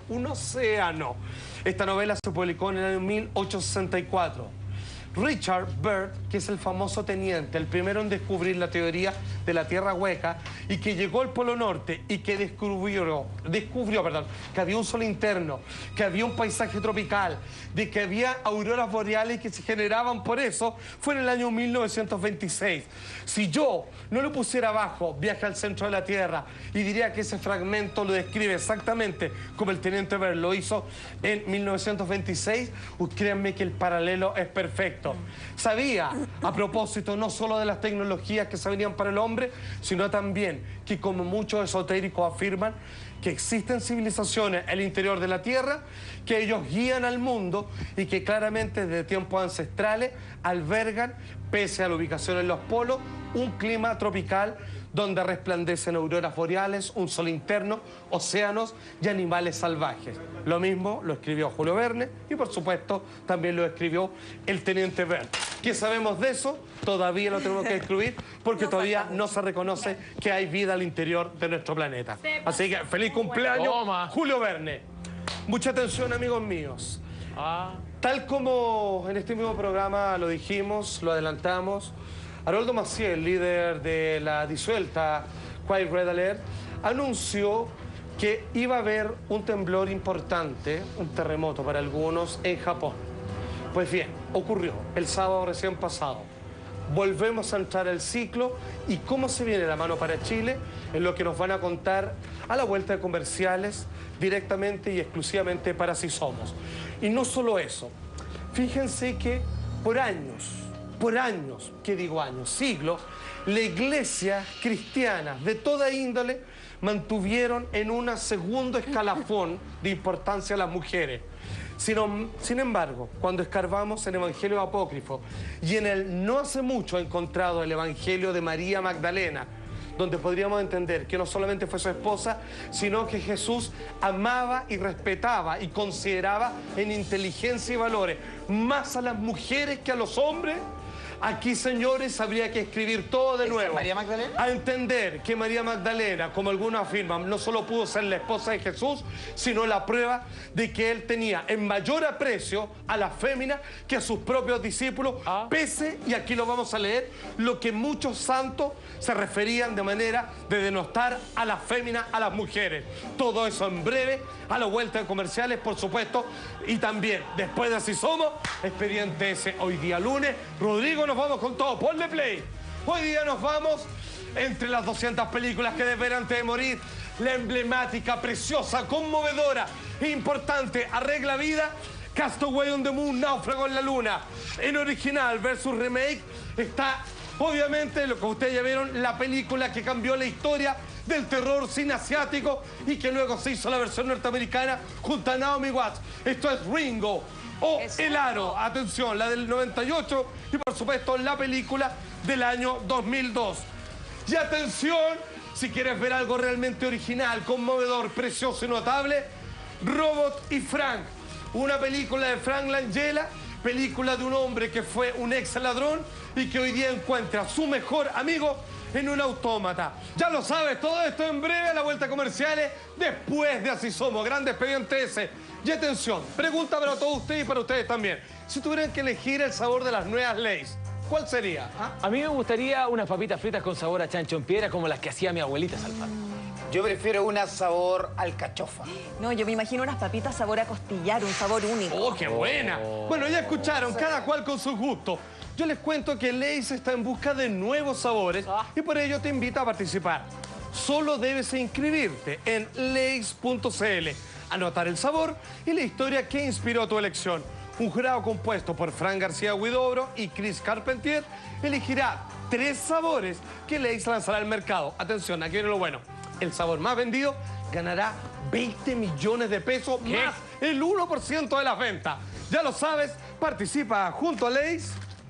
Richard Byrd, que es el famoso teniente, el primero en descubrir la teoría de la Tierra hueca y que llegó al Polo Norte y que descubrió, descubrió perdón, que había un sol interno, que había un paisaje tropical, de que había auroras boreales que se generaban por eso, fue en el año mil novecientos veintiséis. Si yo no lo pusiera abajo, Viaje al centro de la Tierra, y diría que ese fragmento lo describe exactamente como el teniente Byrd lo hizo en mil novecientos veintiséis, pues créanme que el paralelo es perfecto. Sabía, a propósito, no solo de las tecnologías que se venían para el hombre, sino también que, como muchos esotéricos afirman, que existen civilizaciones en el interior de la Tierra, que ellos guían al mundo y que claramente desde tiempos ancestrales albergan, pese a la ubicación en los polos, un clima tropical donde resplandecen auroras boreales, un sol interno, océanos y animales salvajes. Lo mismo lo escribió Julio Verne y, por supuesto, también lo escribió el teniente Byrd. ¿Qué sabemos de eso? Todavía lo tenemos que descubrir porque todavía no se reconoce que hay vida al interior de nuestro planeta. Así que feliz cumpleaños, Toma. Julio Verne. Mucha atención, amigos míos. Ah. Tal como en este mismo programa lo dijimos, lo adelantamos, Haroldo Maciel, líder de la disuelta Quiet Red Alert, anunció que iba a haber un temblor importante, un terremoto para algunos, en Japón. Pues bien, ocurrió el sábado recién pasado. Volvemos a entrar al ciclo y cómo se viene la mano para Chile es lo que nos van a contar a la vuelta de comerciales directamente y exclusivamente para Así Somos. Y no solo eso, fíjense que por años, por años, ¿qué digo años? Siglos, la iglesia cristiana de toda índole mantuvieron en un segundo escalafón de importancia a las mujeres. Sin, sin embargo, cuando escarbamos en Evangelio Apócrifo y en el no hace mucho encontrado el Evangelio de María Magdalena, donde podríamos entender que no solamente fue su esposa, sino que Jesús amaba y respetaba y consideraba en inteligencia y valores más a las mujeres que a los hombres. Aquí, señores, habría que escribir todo de nuevo. ¿María Magdalena? A entender que María Magdalena, como algunos afirman, no solo pudo ser la esposa de Jesús, sino la prueba de que él tenía en mayor aprecio a la fémina que a sus propios discípulos, ¿Ah? pese, y aquí lo vamos a leer, lo que muchos santos se referían de manera de denostar a la fémina, a las mujeres. Todo eso en breve, a la vuelta de comerciales, por supuesto, y también, después de Así Somos, expediente ese hoy día lunes. Rodrigo, nos vamos con todo, ponle play. Hoy día nos vamos entre las doscientas películas que deben ver antes de morir. La emblemática, preciosa, conmovedora e importante Arregla Vida, Castaway on the Moon, Náufrago en la Luna. En original versus remake está, obviamente, lo que ustedes ya vieron, la película que cambió la historia del terror cine asiático y que luego se hizo la versión norteamericana junto a Naomi Watts. Esto es Ringo o El Aro, atención, la del noventa y ocho y por supuesto la película del año dos mil dos. Y atención, si quieres ver algo realmente original, conmovedor, precioso y notable, Robot y Frank, una película de Frank Langella, película de un hombre que fue un ex ladrón y que hoy día encuentra a su mejor amigo en un autómata. Ya lo sabes, todo esto en breve a la vuelta a comerciales, después de Así Somos, grande expediente ese. Y atención, pregunta para todos ustedes y para ustedes también. Si tuvieran que elegir el sabor de las nuevas Lay's, ¿cuál sería? ¿Ah? A mí me gustaría unas papitas fritas con sabor a chancho en piedra como las que hacía mi abuelita Salfate. Yo prefiero una sabor alcachofa. No, yo me imagino unas papitas sabor a costillar, un sabor único. ¡Oh, qué buena! Bueno, ya escucharon, cada cual con su gusto. Yo les cuento que Lay's está en busca de nuevos sabores y por ello te invita a participar. Solo debes inscribirte en lays punto c l, anotar el sabor y la historia que inspiró tu elección. Un jurado compuesto por Fran García Huidobro y Chris Carpentier elegirá tres sabores que Lay's lanzará al mercado. Atención, aquí viene lo bueno. El sabor más vendido ganará veinte millones de pesos, ¿Qué? más el uno por ciento de las ventas. Ya lo sabes, participa junto a Lay's.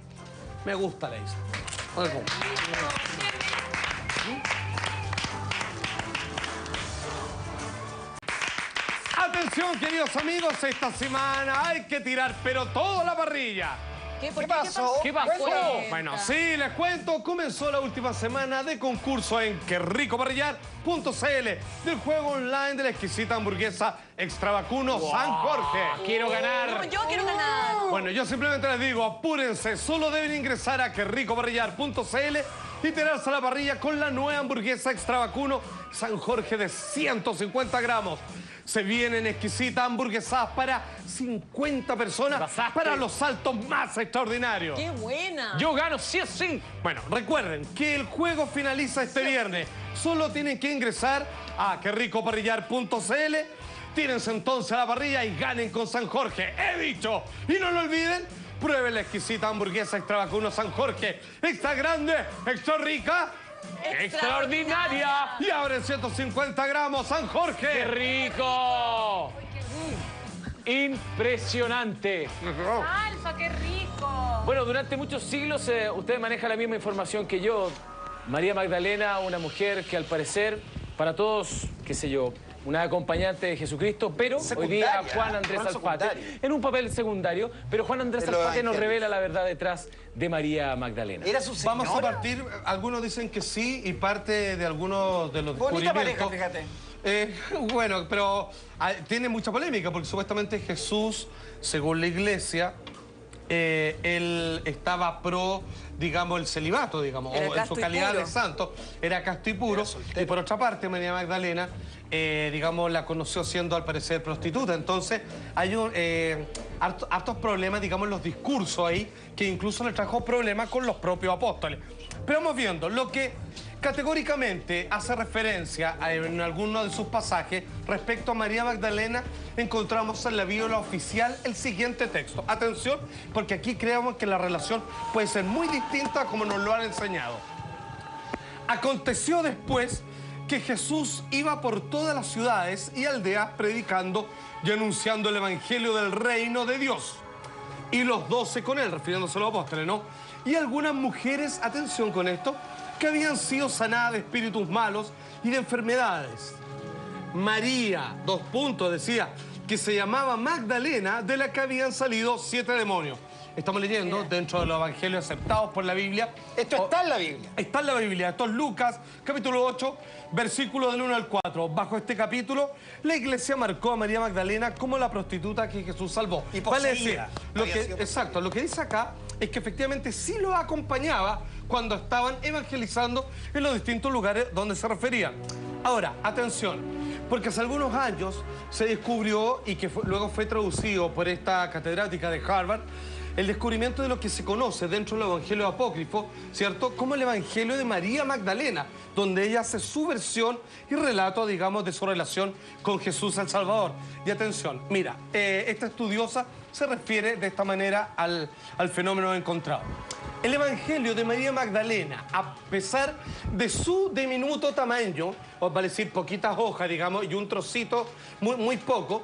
Me gusta Lay's. Atención, queridos amigos, esta semana hay que tirar, pero toda la parrilla. ¿Qué, ¿Por ¿Qué qué? pasó? ¿Qué pasó? Cuéntame. Bueno, sí, les cuento, comenzó la última semana de concurso en que rico parrillar punto c l del juego online de la exquisita hamburguesa Extra Vacuno San Jorge. Quiero ganar. No, yo quiero ganar. Bueno, yo simplemente les digo, apúrense, solo deben ingresar a que rico parrillar punto c l y tirarse a la parrilla con la nueva hamburguesa Extra Vacuno San Jorge de ciento cincuenta gramos. Se vienen exquisitas hamburguesas para cincuenta personas Pasaste. para los saltos más extraordinarios. ¡Qué buena! Yo gano sí o sí. Bueno, recuerden que el juego finaliza este viernes. Solo tienen que ingresar a que rico parrillar punto c l, tírense entonces a la parrilla y ganen con San Jorge. ¡He dicho! Y no lo olviden, prueben la exquisita hamburguesa Extra Vacuno San Jorge. Extra grande, extra rica ¡Extraordinaria! y ahora en ciento cincuenta gramos San ¡Qué Jorge. rico! Impresionante. Alfa, qué rico. Bueno, durante muchos siglos eh, ustedes manejan la misma información que yo. María Magdalena, una mujer que al parecer, para todos, qué sé yo, una acompañante de Jesucristo, pero hoy día Secundaria, Juan Andrés Juan Alfate, secundario. en un papel secundario, pero Juan Andrés De los Alfate nos evangelios. revela la verdad detrás de María Magdalena. Era su señora. Vamos a partir, algunos dicen que sí y parte de algunos de los Bonita descubrimientos. pareja, fíjate. Eh, bueno, pero ah, tiene mucha polémica porque supuestamente Jesús, según la iglesia, eh, él estaba pro, digamos, el celibato, digamos, Era o en casto su y calidad puro. de santo, era casto y puro. Era soltero. Y por otra parte, María Magdalena, eh, digamos, la conoció siendo al parecer prostituta. Entonces, hay un, eh, harto- hartos problemas, digamos, en los discursos ahí, que incluso le trajo problemas con los propios apóstoles. Pero vamos viendo, lo que categóricamente hace referencia a, en alguno de sus pasajes respecto a María Magdalena, encontramos en la Biblia oficial el siguiente texto. Atención, porque aquí creemos que la relación puede ser muy distinta como nos lo han enseñado. Aconteció después que Jesús iba por todas las ciudades y aldeas predicando y anunciando el evangelio del reino de Dios. Y los doce con él, refiriéndose a los apóstoles, ¿no? Y algunas mujeres, atención con esto, que habían sido sanadas de espíritus malos y de enfermedades. María, dos puntos, decía, que se llamaba Magdalena, de la que habían salido siete demonios. Estamos leyendo dentro de los evangelios aceptados por la Biblia. Esto está en la Biblia. Está en la Biblia. Esto es Lucas, capítulo ocho, versículo del uno al cuatro. Bajo este capítulo, la iglesia marcó a María Magdalena como la prostituta que Jesús salvó. Y Vale poseída. decir, lo Había que, sido exacto, lo que dice acá es que efectivamente sí lo acompañaba cuando estaban evangelizando en los distintos lugares donde se referían. Ahora, atención, porque hace algunos años se descubrió y que fue- luego fue traducido por esta catedrática de Harvard, el descubrimiento de lo que se conoce dentro del Evangelio apócrifo, ¿cierto? Como el Evangelio de María Magdalena, donde ella hace su versión y relato, digamos, de su relación con Jesús el Salvador. Y atención, mira, eh, esta estudiosa se refiere de esta manera al, al fenómeno encontrado. El Evangelio de María Magdalena, a pesar de su diminuto tamaño, o vale decir poquitas hojas, digamos, y un trocito muy, muy poco,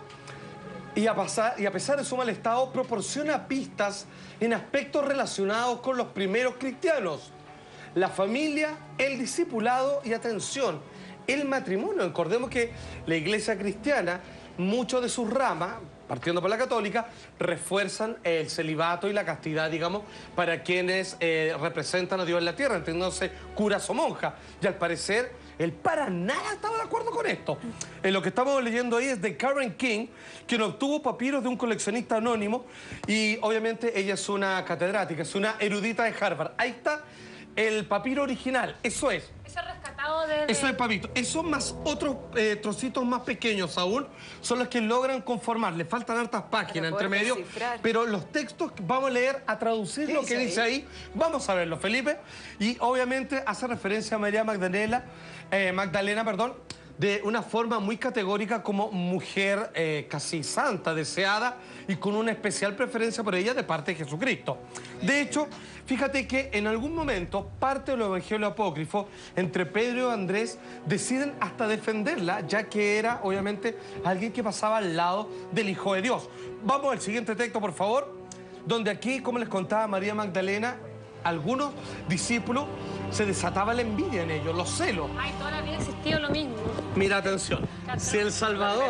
y a, pasar, y a pesar de su mal estado, proporciona pistas en aspectos relacionados con los primeros cristianos. La familia, el discipulado y, atención, el matrimonio. Recordemos que la iglesia cristiana, muchos de sus ramas, partiendo por la católica, refuerzan el celibato y la castidad, digamos, para quienes eh, representan a Dios en la tierra, entendiéndose curas o monjas. Y al parecer, él para nada estaba de acuerdo con esto. En lo que estamos leyendo ahí es de Karen King, quien obtuvo papiros de un coleccionista anónimo y obviamente ella es una catedrática, es una erudita de Harvard. Ahí está el papiro original, eso es. Eso rescatado de... Eso es papito. Esos más otros eh, trocitos más pequeños aún son los que logran conformar. Le faltan hartas páginas Para entre poder medio. descifrar. Pero los textos que vamos a leer, a traducir ¿Qué lo que dice dice ahí? Vamos a verlo, Felipe. Y obviamente hace referencia a María Magdalena, eh, Magdalena, perdón, de una forma muy categórica como mujer eh, casi santa, deseada y con una especial preferencia por ella de parte de Jesucristo. De hecho, fíjate que en algún momento parte del Evangelio apócrifo entre Pedro y Andrés deciden hasta defenderla, ya que era obviamente alguien que pasaba al lado del Hijo de Dios. Vamos al siguiente texto, por favor, donde aquí, como les contaba María Magdalena, algunos discípulos se desataba la envidia en ellos, los celos. Ay, toda la vida ha existido lo mismo. Mira, atención, si El Salvador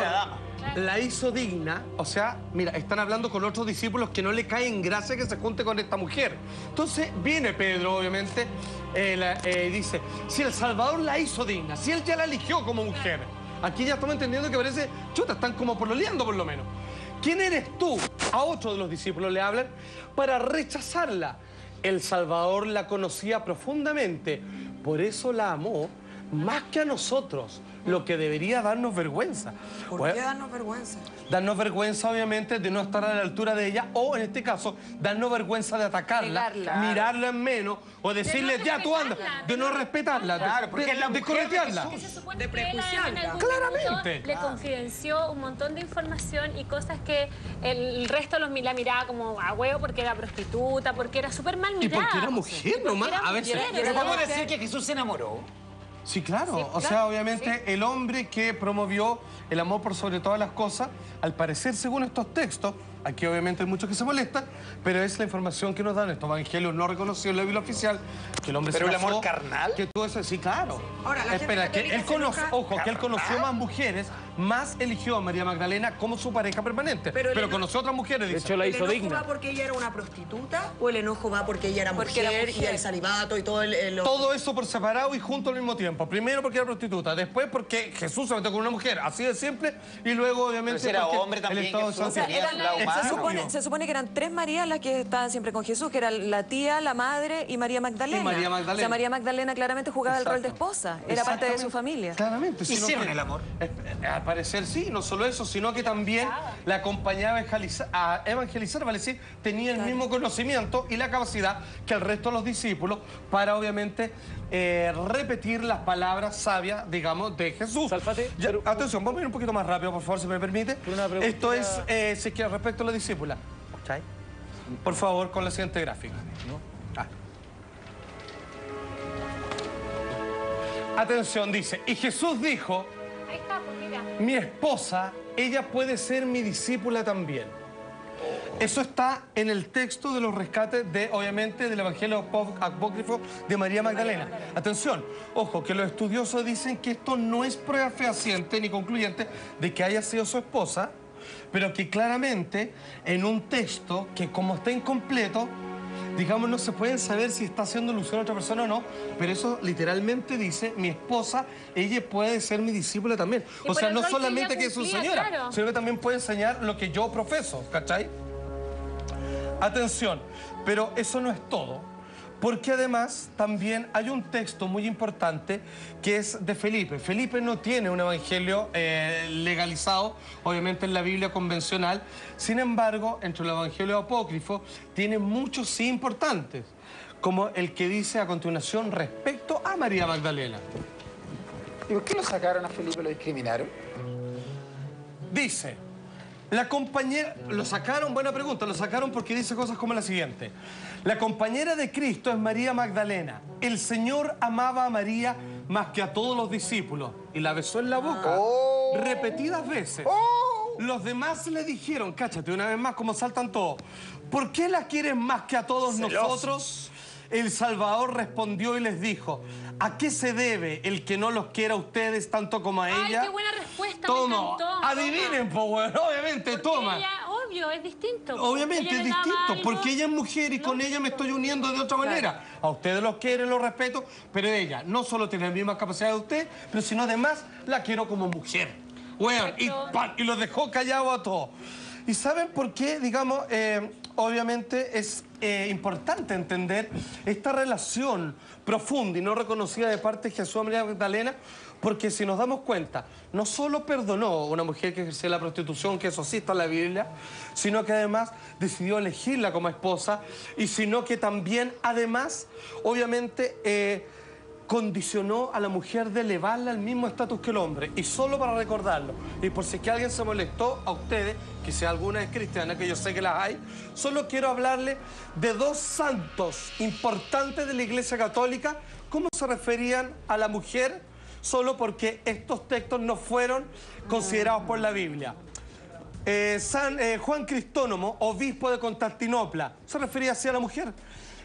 la hizo digna, o sea, mira, están hablando con otros discípulos que no le caen gracia que se junte con esta mujer. Entonces viene Pedro, obviamente, eh, la, eh, dice, si El Salvador la hizo digna, si él ya la eligió como mujer, aquí ya estamos entendiendo que parece, chuta, están como pololeando por lo menos. ¿Quién eres tú? A otro de los discípulos le hablan para rechazarla. El Salvador la conocía profundamente, por eso la amó más que a nosotros, lo que debería darnos vergüenza. ¿Por Bueno, qué darnos vergüenza? darnos vergüenza, obviamente, de no estar a la altura de ella, o en este caso, darnos vergüenza de atacarla, Negarla. mirarla en menos, o decirle, no ya tú andas, respetarla, de no de no respetarla, de- Claro, porque de, es la de mujer de corretearla. Jesús. Se supone De que él en prejuiciarla. algún Claramente. minuto le confidenció un montón de información y cosas que el resto los, la miraba como a huevo porque era prostituta, porque era súper mal Y mirada. porque era mujer nomás, era a veces. mujer, Pero era podemos mujer. decir que Jesús se enamoró. Sí, claro. Sí, o sea, claro, obviamente, el hombre que promovió el amor por sobre todas las cosas, al parecer, según estos textos, aquí obviamente hay muchos que se molestan, pero es la información que nos dan estos evangelios no reconocidos en la Biblia oficial, que el hombre ¿Pero se el amor casó, carnal? que todo eso, sí, claro. Ahora, la Espera, gente que católica él se conoce, enoja. ojo, que él conoció más mujeres, más eligió a María Magdalena como su pareja permanente, pero, Pero el- conoció a otras mujeres, De dice. hecho, la ¿El hizo enojo digna. va porque ella era una prostituta o el enojo va porque ella era, Porque mujer, era y mujer. el celibato y todo el... el- Todo eso por separado y junto al mismo tiempo. Primero porque era prostituta, después porque Jesús se metió con una mujer, así de simple, y luego obviamente Pero si era porque hombre el también, estado de Jesús, San- tenía eran- su lado se, humano. supone, se supone que eran tres Marías las que estaban siempre con Jesús, que eran la tía, la madre y María Magdalena. Y María Magdalena. O sea, María Magdalena claramente jugaba el rol de Exacto. esposa, era parte de su Exactamente. familia. Claramente. sino Hicieron que- el amor. Eh, eh, Al parecer sí, no solo eso, sino que también la acompañaba a evangelizar, a evangelizar, vale decir, tenía el mismo conocimiento y la capacidad que el resto de los discípulos para obviamente eh, repetir las palabras sabias, digamos, de Jesús. Salfate, Ya, pero- atención, vamos a ir un poquito más rápido, por favor, si me permite. Pero una pregunta- Esto es, eh, si es que respecto a la discípula. ¿Cachai? Por favor, con la siguiente gráfica. Ah. Atención, dice, y Jesús dijo, Ahí está, pues mira. mi esposa, ella puede ser mi discípula también. Eso está en el texto de los rescates de, obviamente, del Evangelio apó- apócrifo de María Magdalena. Atención, ojo, que los estudiosos dicen que esto no es prueba fehaciente ni concluyente de que haya sido su esposa, pero que claramente en un texto que como está incompleto, digamos, no se pueden saber si está haciendo alusión a otra persona o no, pero eso literalmente dice, mi esposa, ella puede ser mi discípula también. Y O por sea, el no rol que solamente ella que es su cumplía, señora, claro. sino que también puede enseñar lo que yo profeso, ¿cachai? Atención, pero eso no es todo, porque además también hay un texto muy importante que es de Felipe. Felipe no tiene un evangelio eh, legalizado, obviamente en la Biblia convencional, sin embargo, entre los evangelios apócrifos tiene muchos sí importantes, como el que dice a continuación respecto a María Magdalena. ¿Y por qué lo sacaron a Felipe, lo discriminaron? Dice, la compañera, lo sacaron, buena pregunta, lo sacaron porque dice cosas como la siguiente. La compañera de Cristo es María Magdalena. El Señor amaba a María más que a todos los discípulos y la besó en la boca Oh. repetidas veces. Los demás le dijeron, cáchate una vez más como saltan todos, ¿por qué la quieres más que a todos Celosos. nosotros? El Salvador respondió y les dijo, ¿a qué se debe el que no los quiera a ustedes tanto como a Ay, ella? qué buena respuesta, Toma, me encantó. adivinen, po, weón, obviamente, Porque toma. ella, obvio, es distinto. Obviamente Ella es le daba distinto, algo porque ella es mujer y con ella me estoy uniendo de otra manera. A ustedes los quiero, los respeto, pero ella no solo tiene las mismas capacidades de usted, pero sino además la quiero como mujer. Weón, y, Perfecto. pan, y los dejó callados a todos. ¿Y saben por qué? Digamos, eh, obviamente es eh, importante entender esta relación profunda y no reconocida de parte de Jesús a María Magdalena, porque si nos damos cuenta, no solo perdonó a una mujer que ejercía la prostitución, que eso sí está en la Biblia, sino que además decidió elegirla como esposa, y sino que también, además, obviamente, eh, condicionó a la mujer de elevarla al mismo estatus que el hombre. Y solo para recordarlo, y por si es que alguien se molestó a ustedes, que si alguna es cristiana, que yo sé que las hay, solo quiero hablarle de dos santos importantes de la Iglesia Católica, cómo se referían a la mujer, solo porque estos textos no fueron considerados por la Biblia. Eh, San eh, Juan Cristónomo, obispo de Constantinopla, se refería así a la mujer.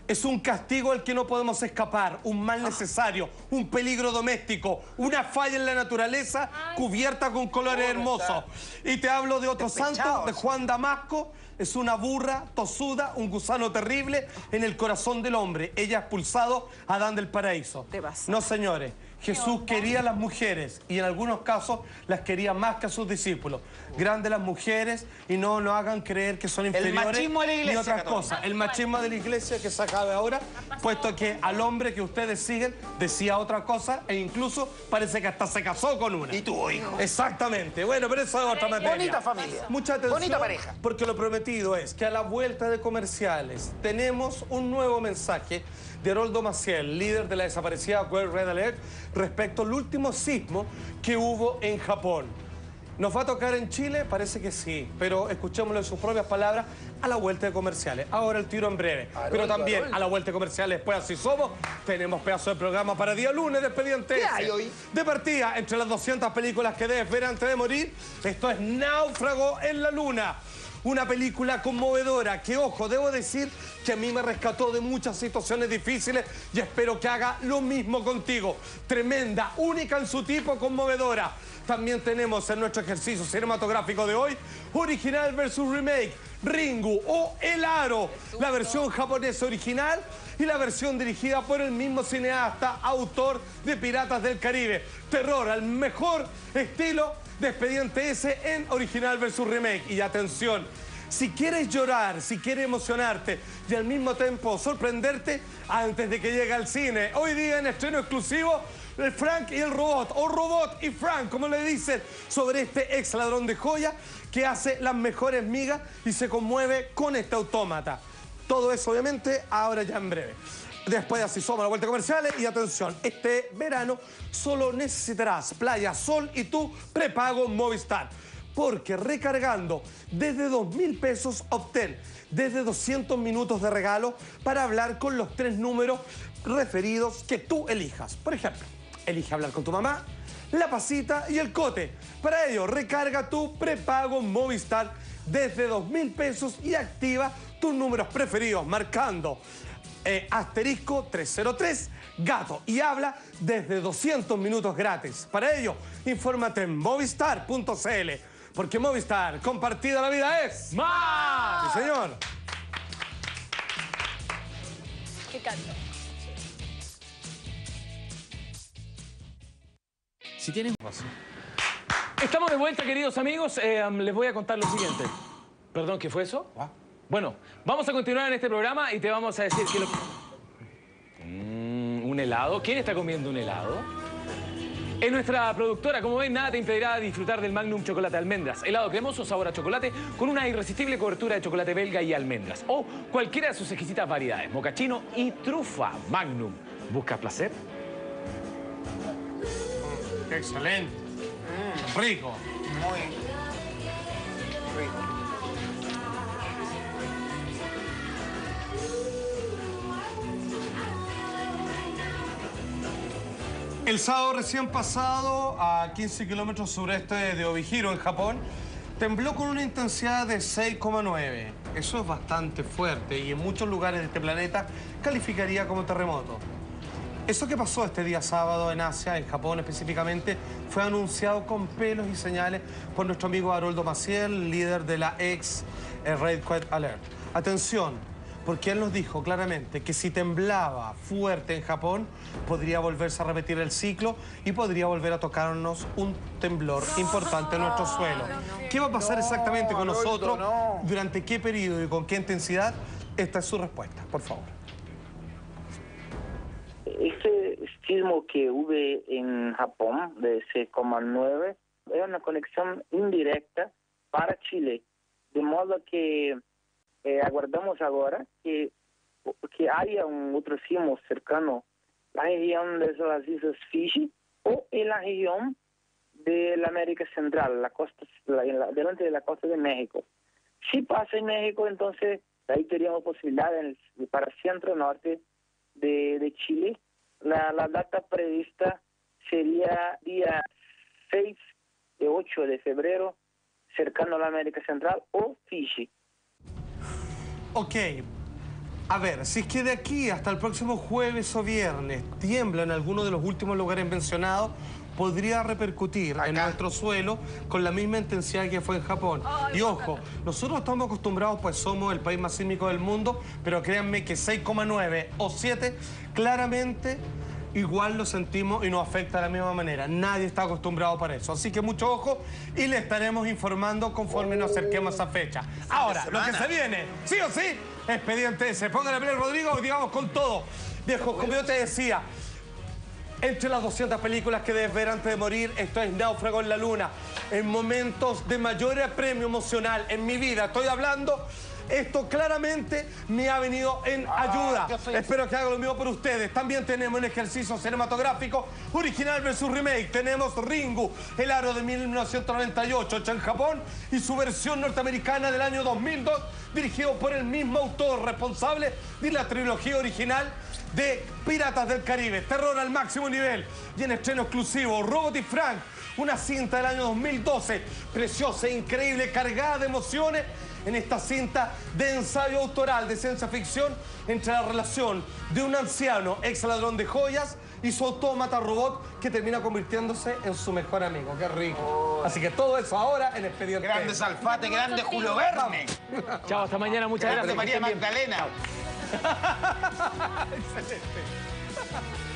Es un castigo al que no podemos escapar, un mal necesario, un peligro doméstico, una falla en la naturaleza cubierta con colores hermosos. Y te hablo de otro santo, de Juan Damasco. Es una burra tosuda, un gusano terrible en el corazón del hombre. Ella ha expulsado a Adán del paraíso. No, señores. Jesús quería a las mujeres y en algunos casos las quería más que a sus discípulos. Grandes las mujeres y no nos hagan creer que son inferiores. El machismo de la iglesia y otras católica. cosas. El machismo de la iglesia que se acabe ahora, puesto que al hombre que ustedes siguen decía otra cosa e incluso parece que hasta se casó con una. Y tuvo hijo. Exactamente. Bueno, pero eso es otra materia. Bonita familia. Mucha atención. Bonita pareja. Porque lo prometido es que a la vuelta de comerciales tenemos un nuevo mensaje de Haroldo Maciel, líder de la desaparecida World Red Alert, respecto al último sismo que hubo en Japón. ¿Nos va a tocar en Chile? Parece que sí, pero escuchémoslo en sus propias palabras a la vuelta de comerciales. Ahora el tiro en breve, Haroldo, pero también Haroldo. a la vuelta de comerciales, después así somos, tenemos pedazo de programa para día lunes de Expediente ¿Qué X. hay hoy? De partida, entre las doscientas películas que debes ver antes de morir, esto es Náufrago en la Luna. Una película conmovedora que, ojo, debo decir que a mí me rescató de muchas situaciones difíciles y espero que haga lo mismo contigo. Tremenda, única en su tipo, conmovedora. También tenemos en nuestro ejercicio cinematográfico de hoy, original versus remake, Ringu o El Aro, la versión japonesa original y la versión dirigida por el mismo cineasta, autor de Piratas del Caribe. Terror al mejor estilo de Expediente S en original versus remake. Y atención, si quieres llorar, si quieres emocionarte y al mismo tiempo sorprenderte antes de que llegue al cine, hoy día en estreno exclusivo, el Frank y el Robot, o Robot y Frank, como le dicen, sobre este ex ladrón de joya que hace las mejores migas y se conmueve con este autómata. Todo eso, obviamente, ahora ya en breve. Después de Así Somos, la vuelta a comerciales. Y atención, este verano solo necesitarás playa, sol y tu prepago Movistar. Porque recargando desde dos mil pesos obtén desde doscientos minutos de regalo para hablar con los tres números referidos que tú elijas. Por ejemplo, elige hablar con tu mamá, la pasita y el cote. Para ello, recarga tu prepago Movistar desde dos mil pesos y activa tus números preferidos marcando Eh, asterisco trescientos tres, gato, y habla desde doscientos minutos gratis. Para ello, infórmate en movistar punto c l, porque Movistar, compartida la vida es... ¡Más! Sí, señor. ¿Qué canto? Si tienes... Estamos de vuelta, queridos amigos. Eh, um, les voy a contar lo siguiente. Perdón, ¿qué fue eso? Bueno, vamos a continuar en este programa y te vamos a decir que lo... Mm, ¿un helado? ¿Quién está comiendo un helado? Es nuestra productora. Como ven, nada te impedirá disfrutar del Magnum Chocolate Almendras. Helado cremoso, sabor a chocolate, con una irresistible cobertura de chocolate belga y almendras. O cualquiera de sus exquisitas variedades, mocachino y trufa. Magnum. ¿Buscas placer? Mm, ¡Qué excelente! Mm, rico. Muy rico. El sábado recién pasado, a quince kilómetros sureste de Obihiro, en Japón, tembló con una intensidad de seis coma nueve. Eso es bastante fuerte y en muchos lugares de este planeta calificaría como terremoto. Eso que pasó este día sábado en Asia, en Japón específicamente, fue anunciado con pelos y señales por nuestro amigo Haroldo Maciel, líder de la ex eh, Red Alert. Atención, porque él nos dijo claramente que si temblaba fuerte en Japón, podría volverse a repetir el ciclo y podría volver a tocarnos un temblor importante en nuestro suelo. ¿Qué va a pasar exactamente con nosotros? ¿Durante qué periodo y con qué intensidad? Esta es su respuesta, por favor. Ese sismo que hubo en Japón de seis coma nueve es una conexión indirecta para Chile, de modo que eh, aguardamos ahora que, que haya un otro sismo cercano a la región de las Islas Fiji o en la región de la América Central, la costa, la, la, delante de la costa de México. Si pasa en México, entonces ahí teríamos posibilidades para el centro norte de, de Chile. La, la data prevista sería día seis y ocho de febrero, cercano a la América Central o Fiji. Ok, A ver, si es que de aquí hasta el próximo jueves o viernes tiembla en alguno de los últimos lugares mencionados, podría repercutir Acá. en nuestro suelo con la misma intensidad que fue en Japón. Ay, y ojo, nosotros estamos acostumbrados, pues somos el país más sísmico del mundo, pero créanme que seis coma nueve o siete claramente igual lo sentimos y nos afecta de la misma manera. Nadie está acostumbrado para eso. Así que mucho ojo y le estaremos informando conforme nos acerquemos a esa fecha. Ahora, lo que se viene, sí o sí, expediente ese. Póngale play, Rodrigo, digamos con todo. Viejo, como yo te decía, entre las doscientas películas que debes ver antes de morir, esto es Náufrago en la Luna. En momentos de mayor apremio emocional en mi vida, estoy hablando, esto claramente me ha venido en ayuda. Ah, Espero que haga lo mismo por ustedes. También tenemos un ejercicio cinematográfico original versus remake. Tenemos Ringu, el aro de mil novecientos noventa y ocho, hecha en Japón, y su versión norteamericana del año dos mil dos, dirigido por el mismo autor responsable de la trilogía original de Piratas del Caribe. Terror al máximo nivel. Y en estreno exclusivo, Robot y Frank, una cinta del año dos mil doce, preciosa, increíble, cargada de emociones. En esta cinta de ensayo autoral de ciencia ficción entre la relación de un anciano ex ladrón de joyas y su autómata robot que termina convirtiéndose en su mejor amigo. ¡Qué rico! Oh. Así que todo eso ahora en Expediente. Grande Salfate, grande Julio Verne. Chao, hasta mañana. Muchas grande gracias. María Magdalena. Excelente.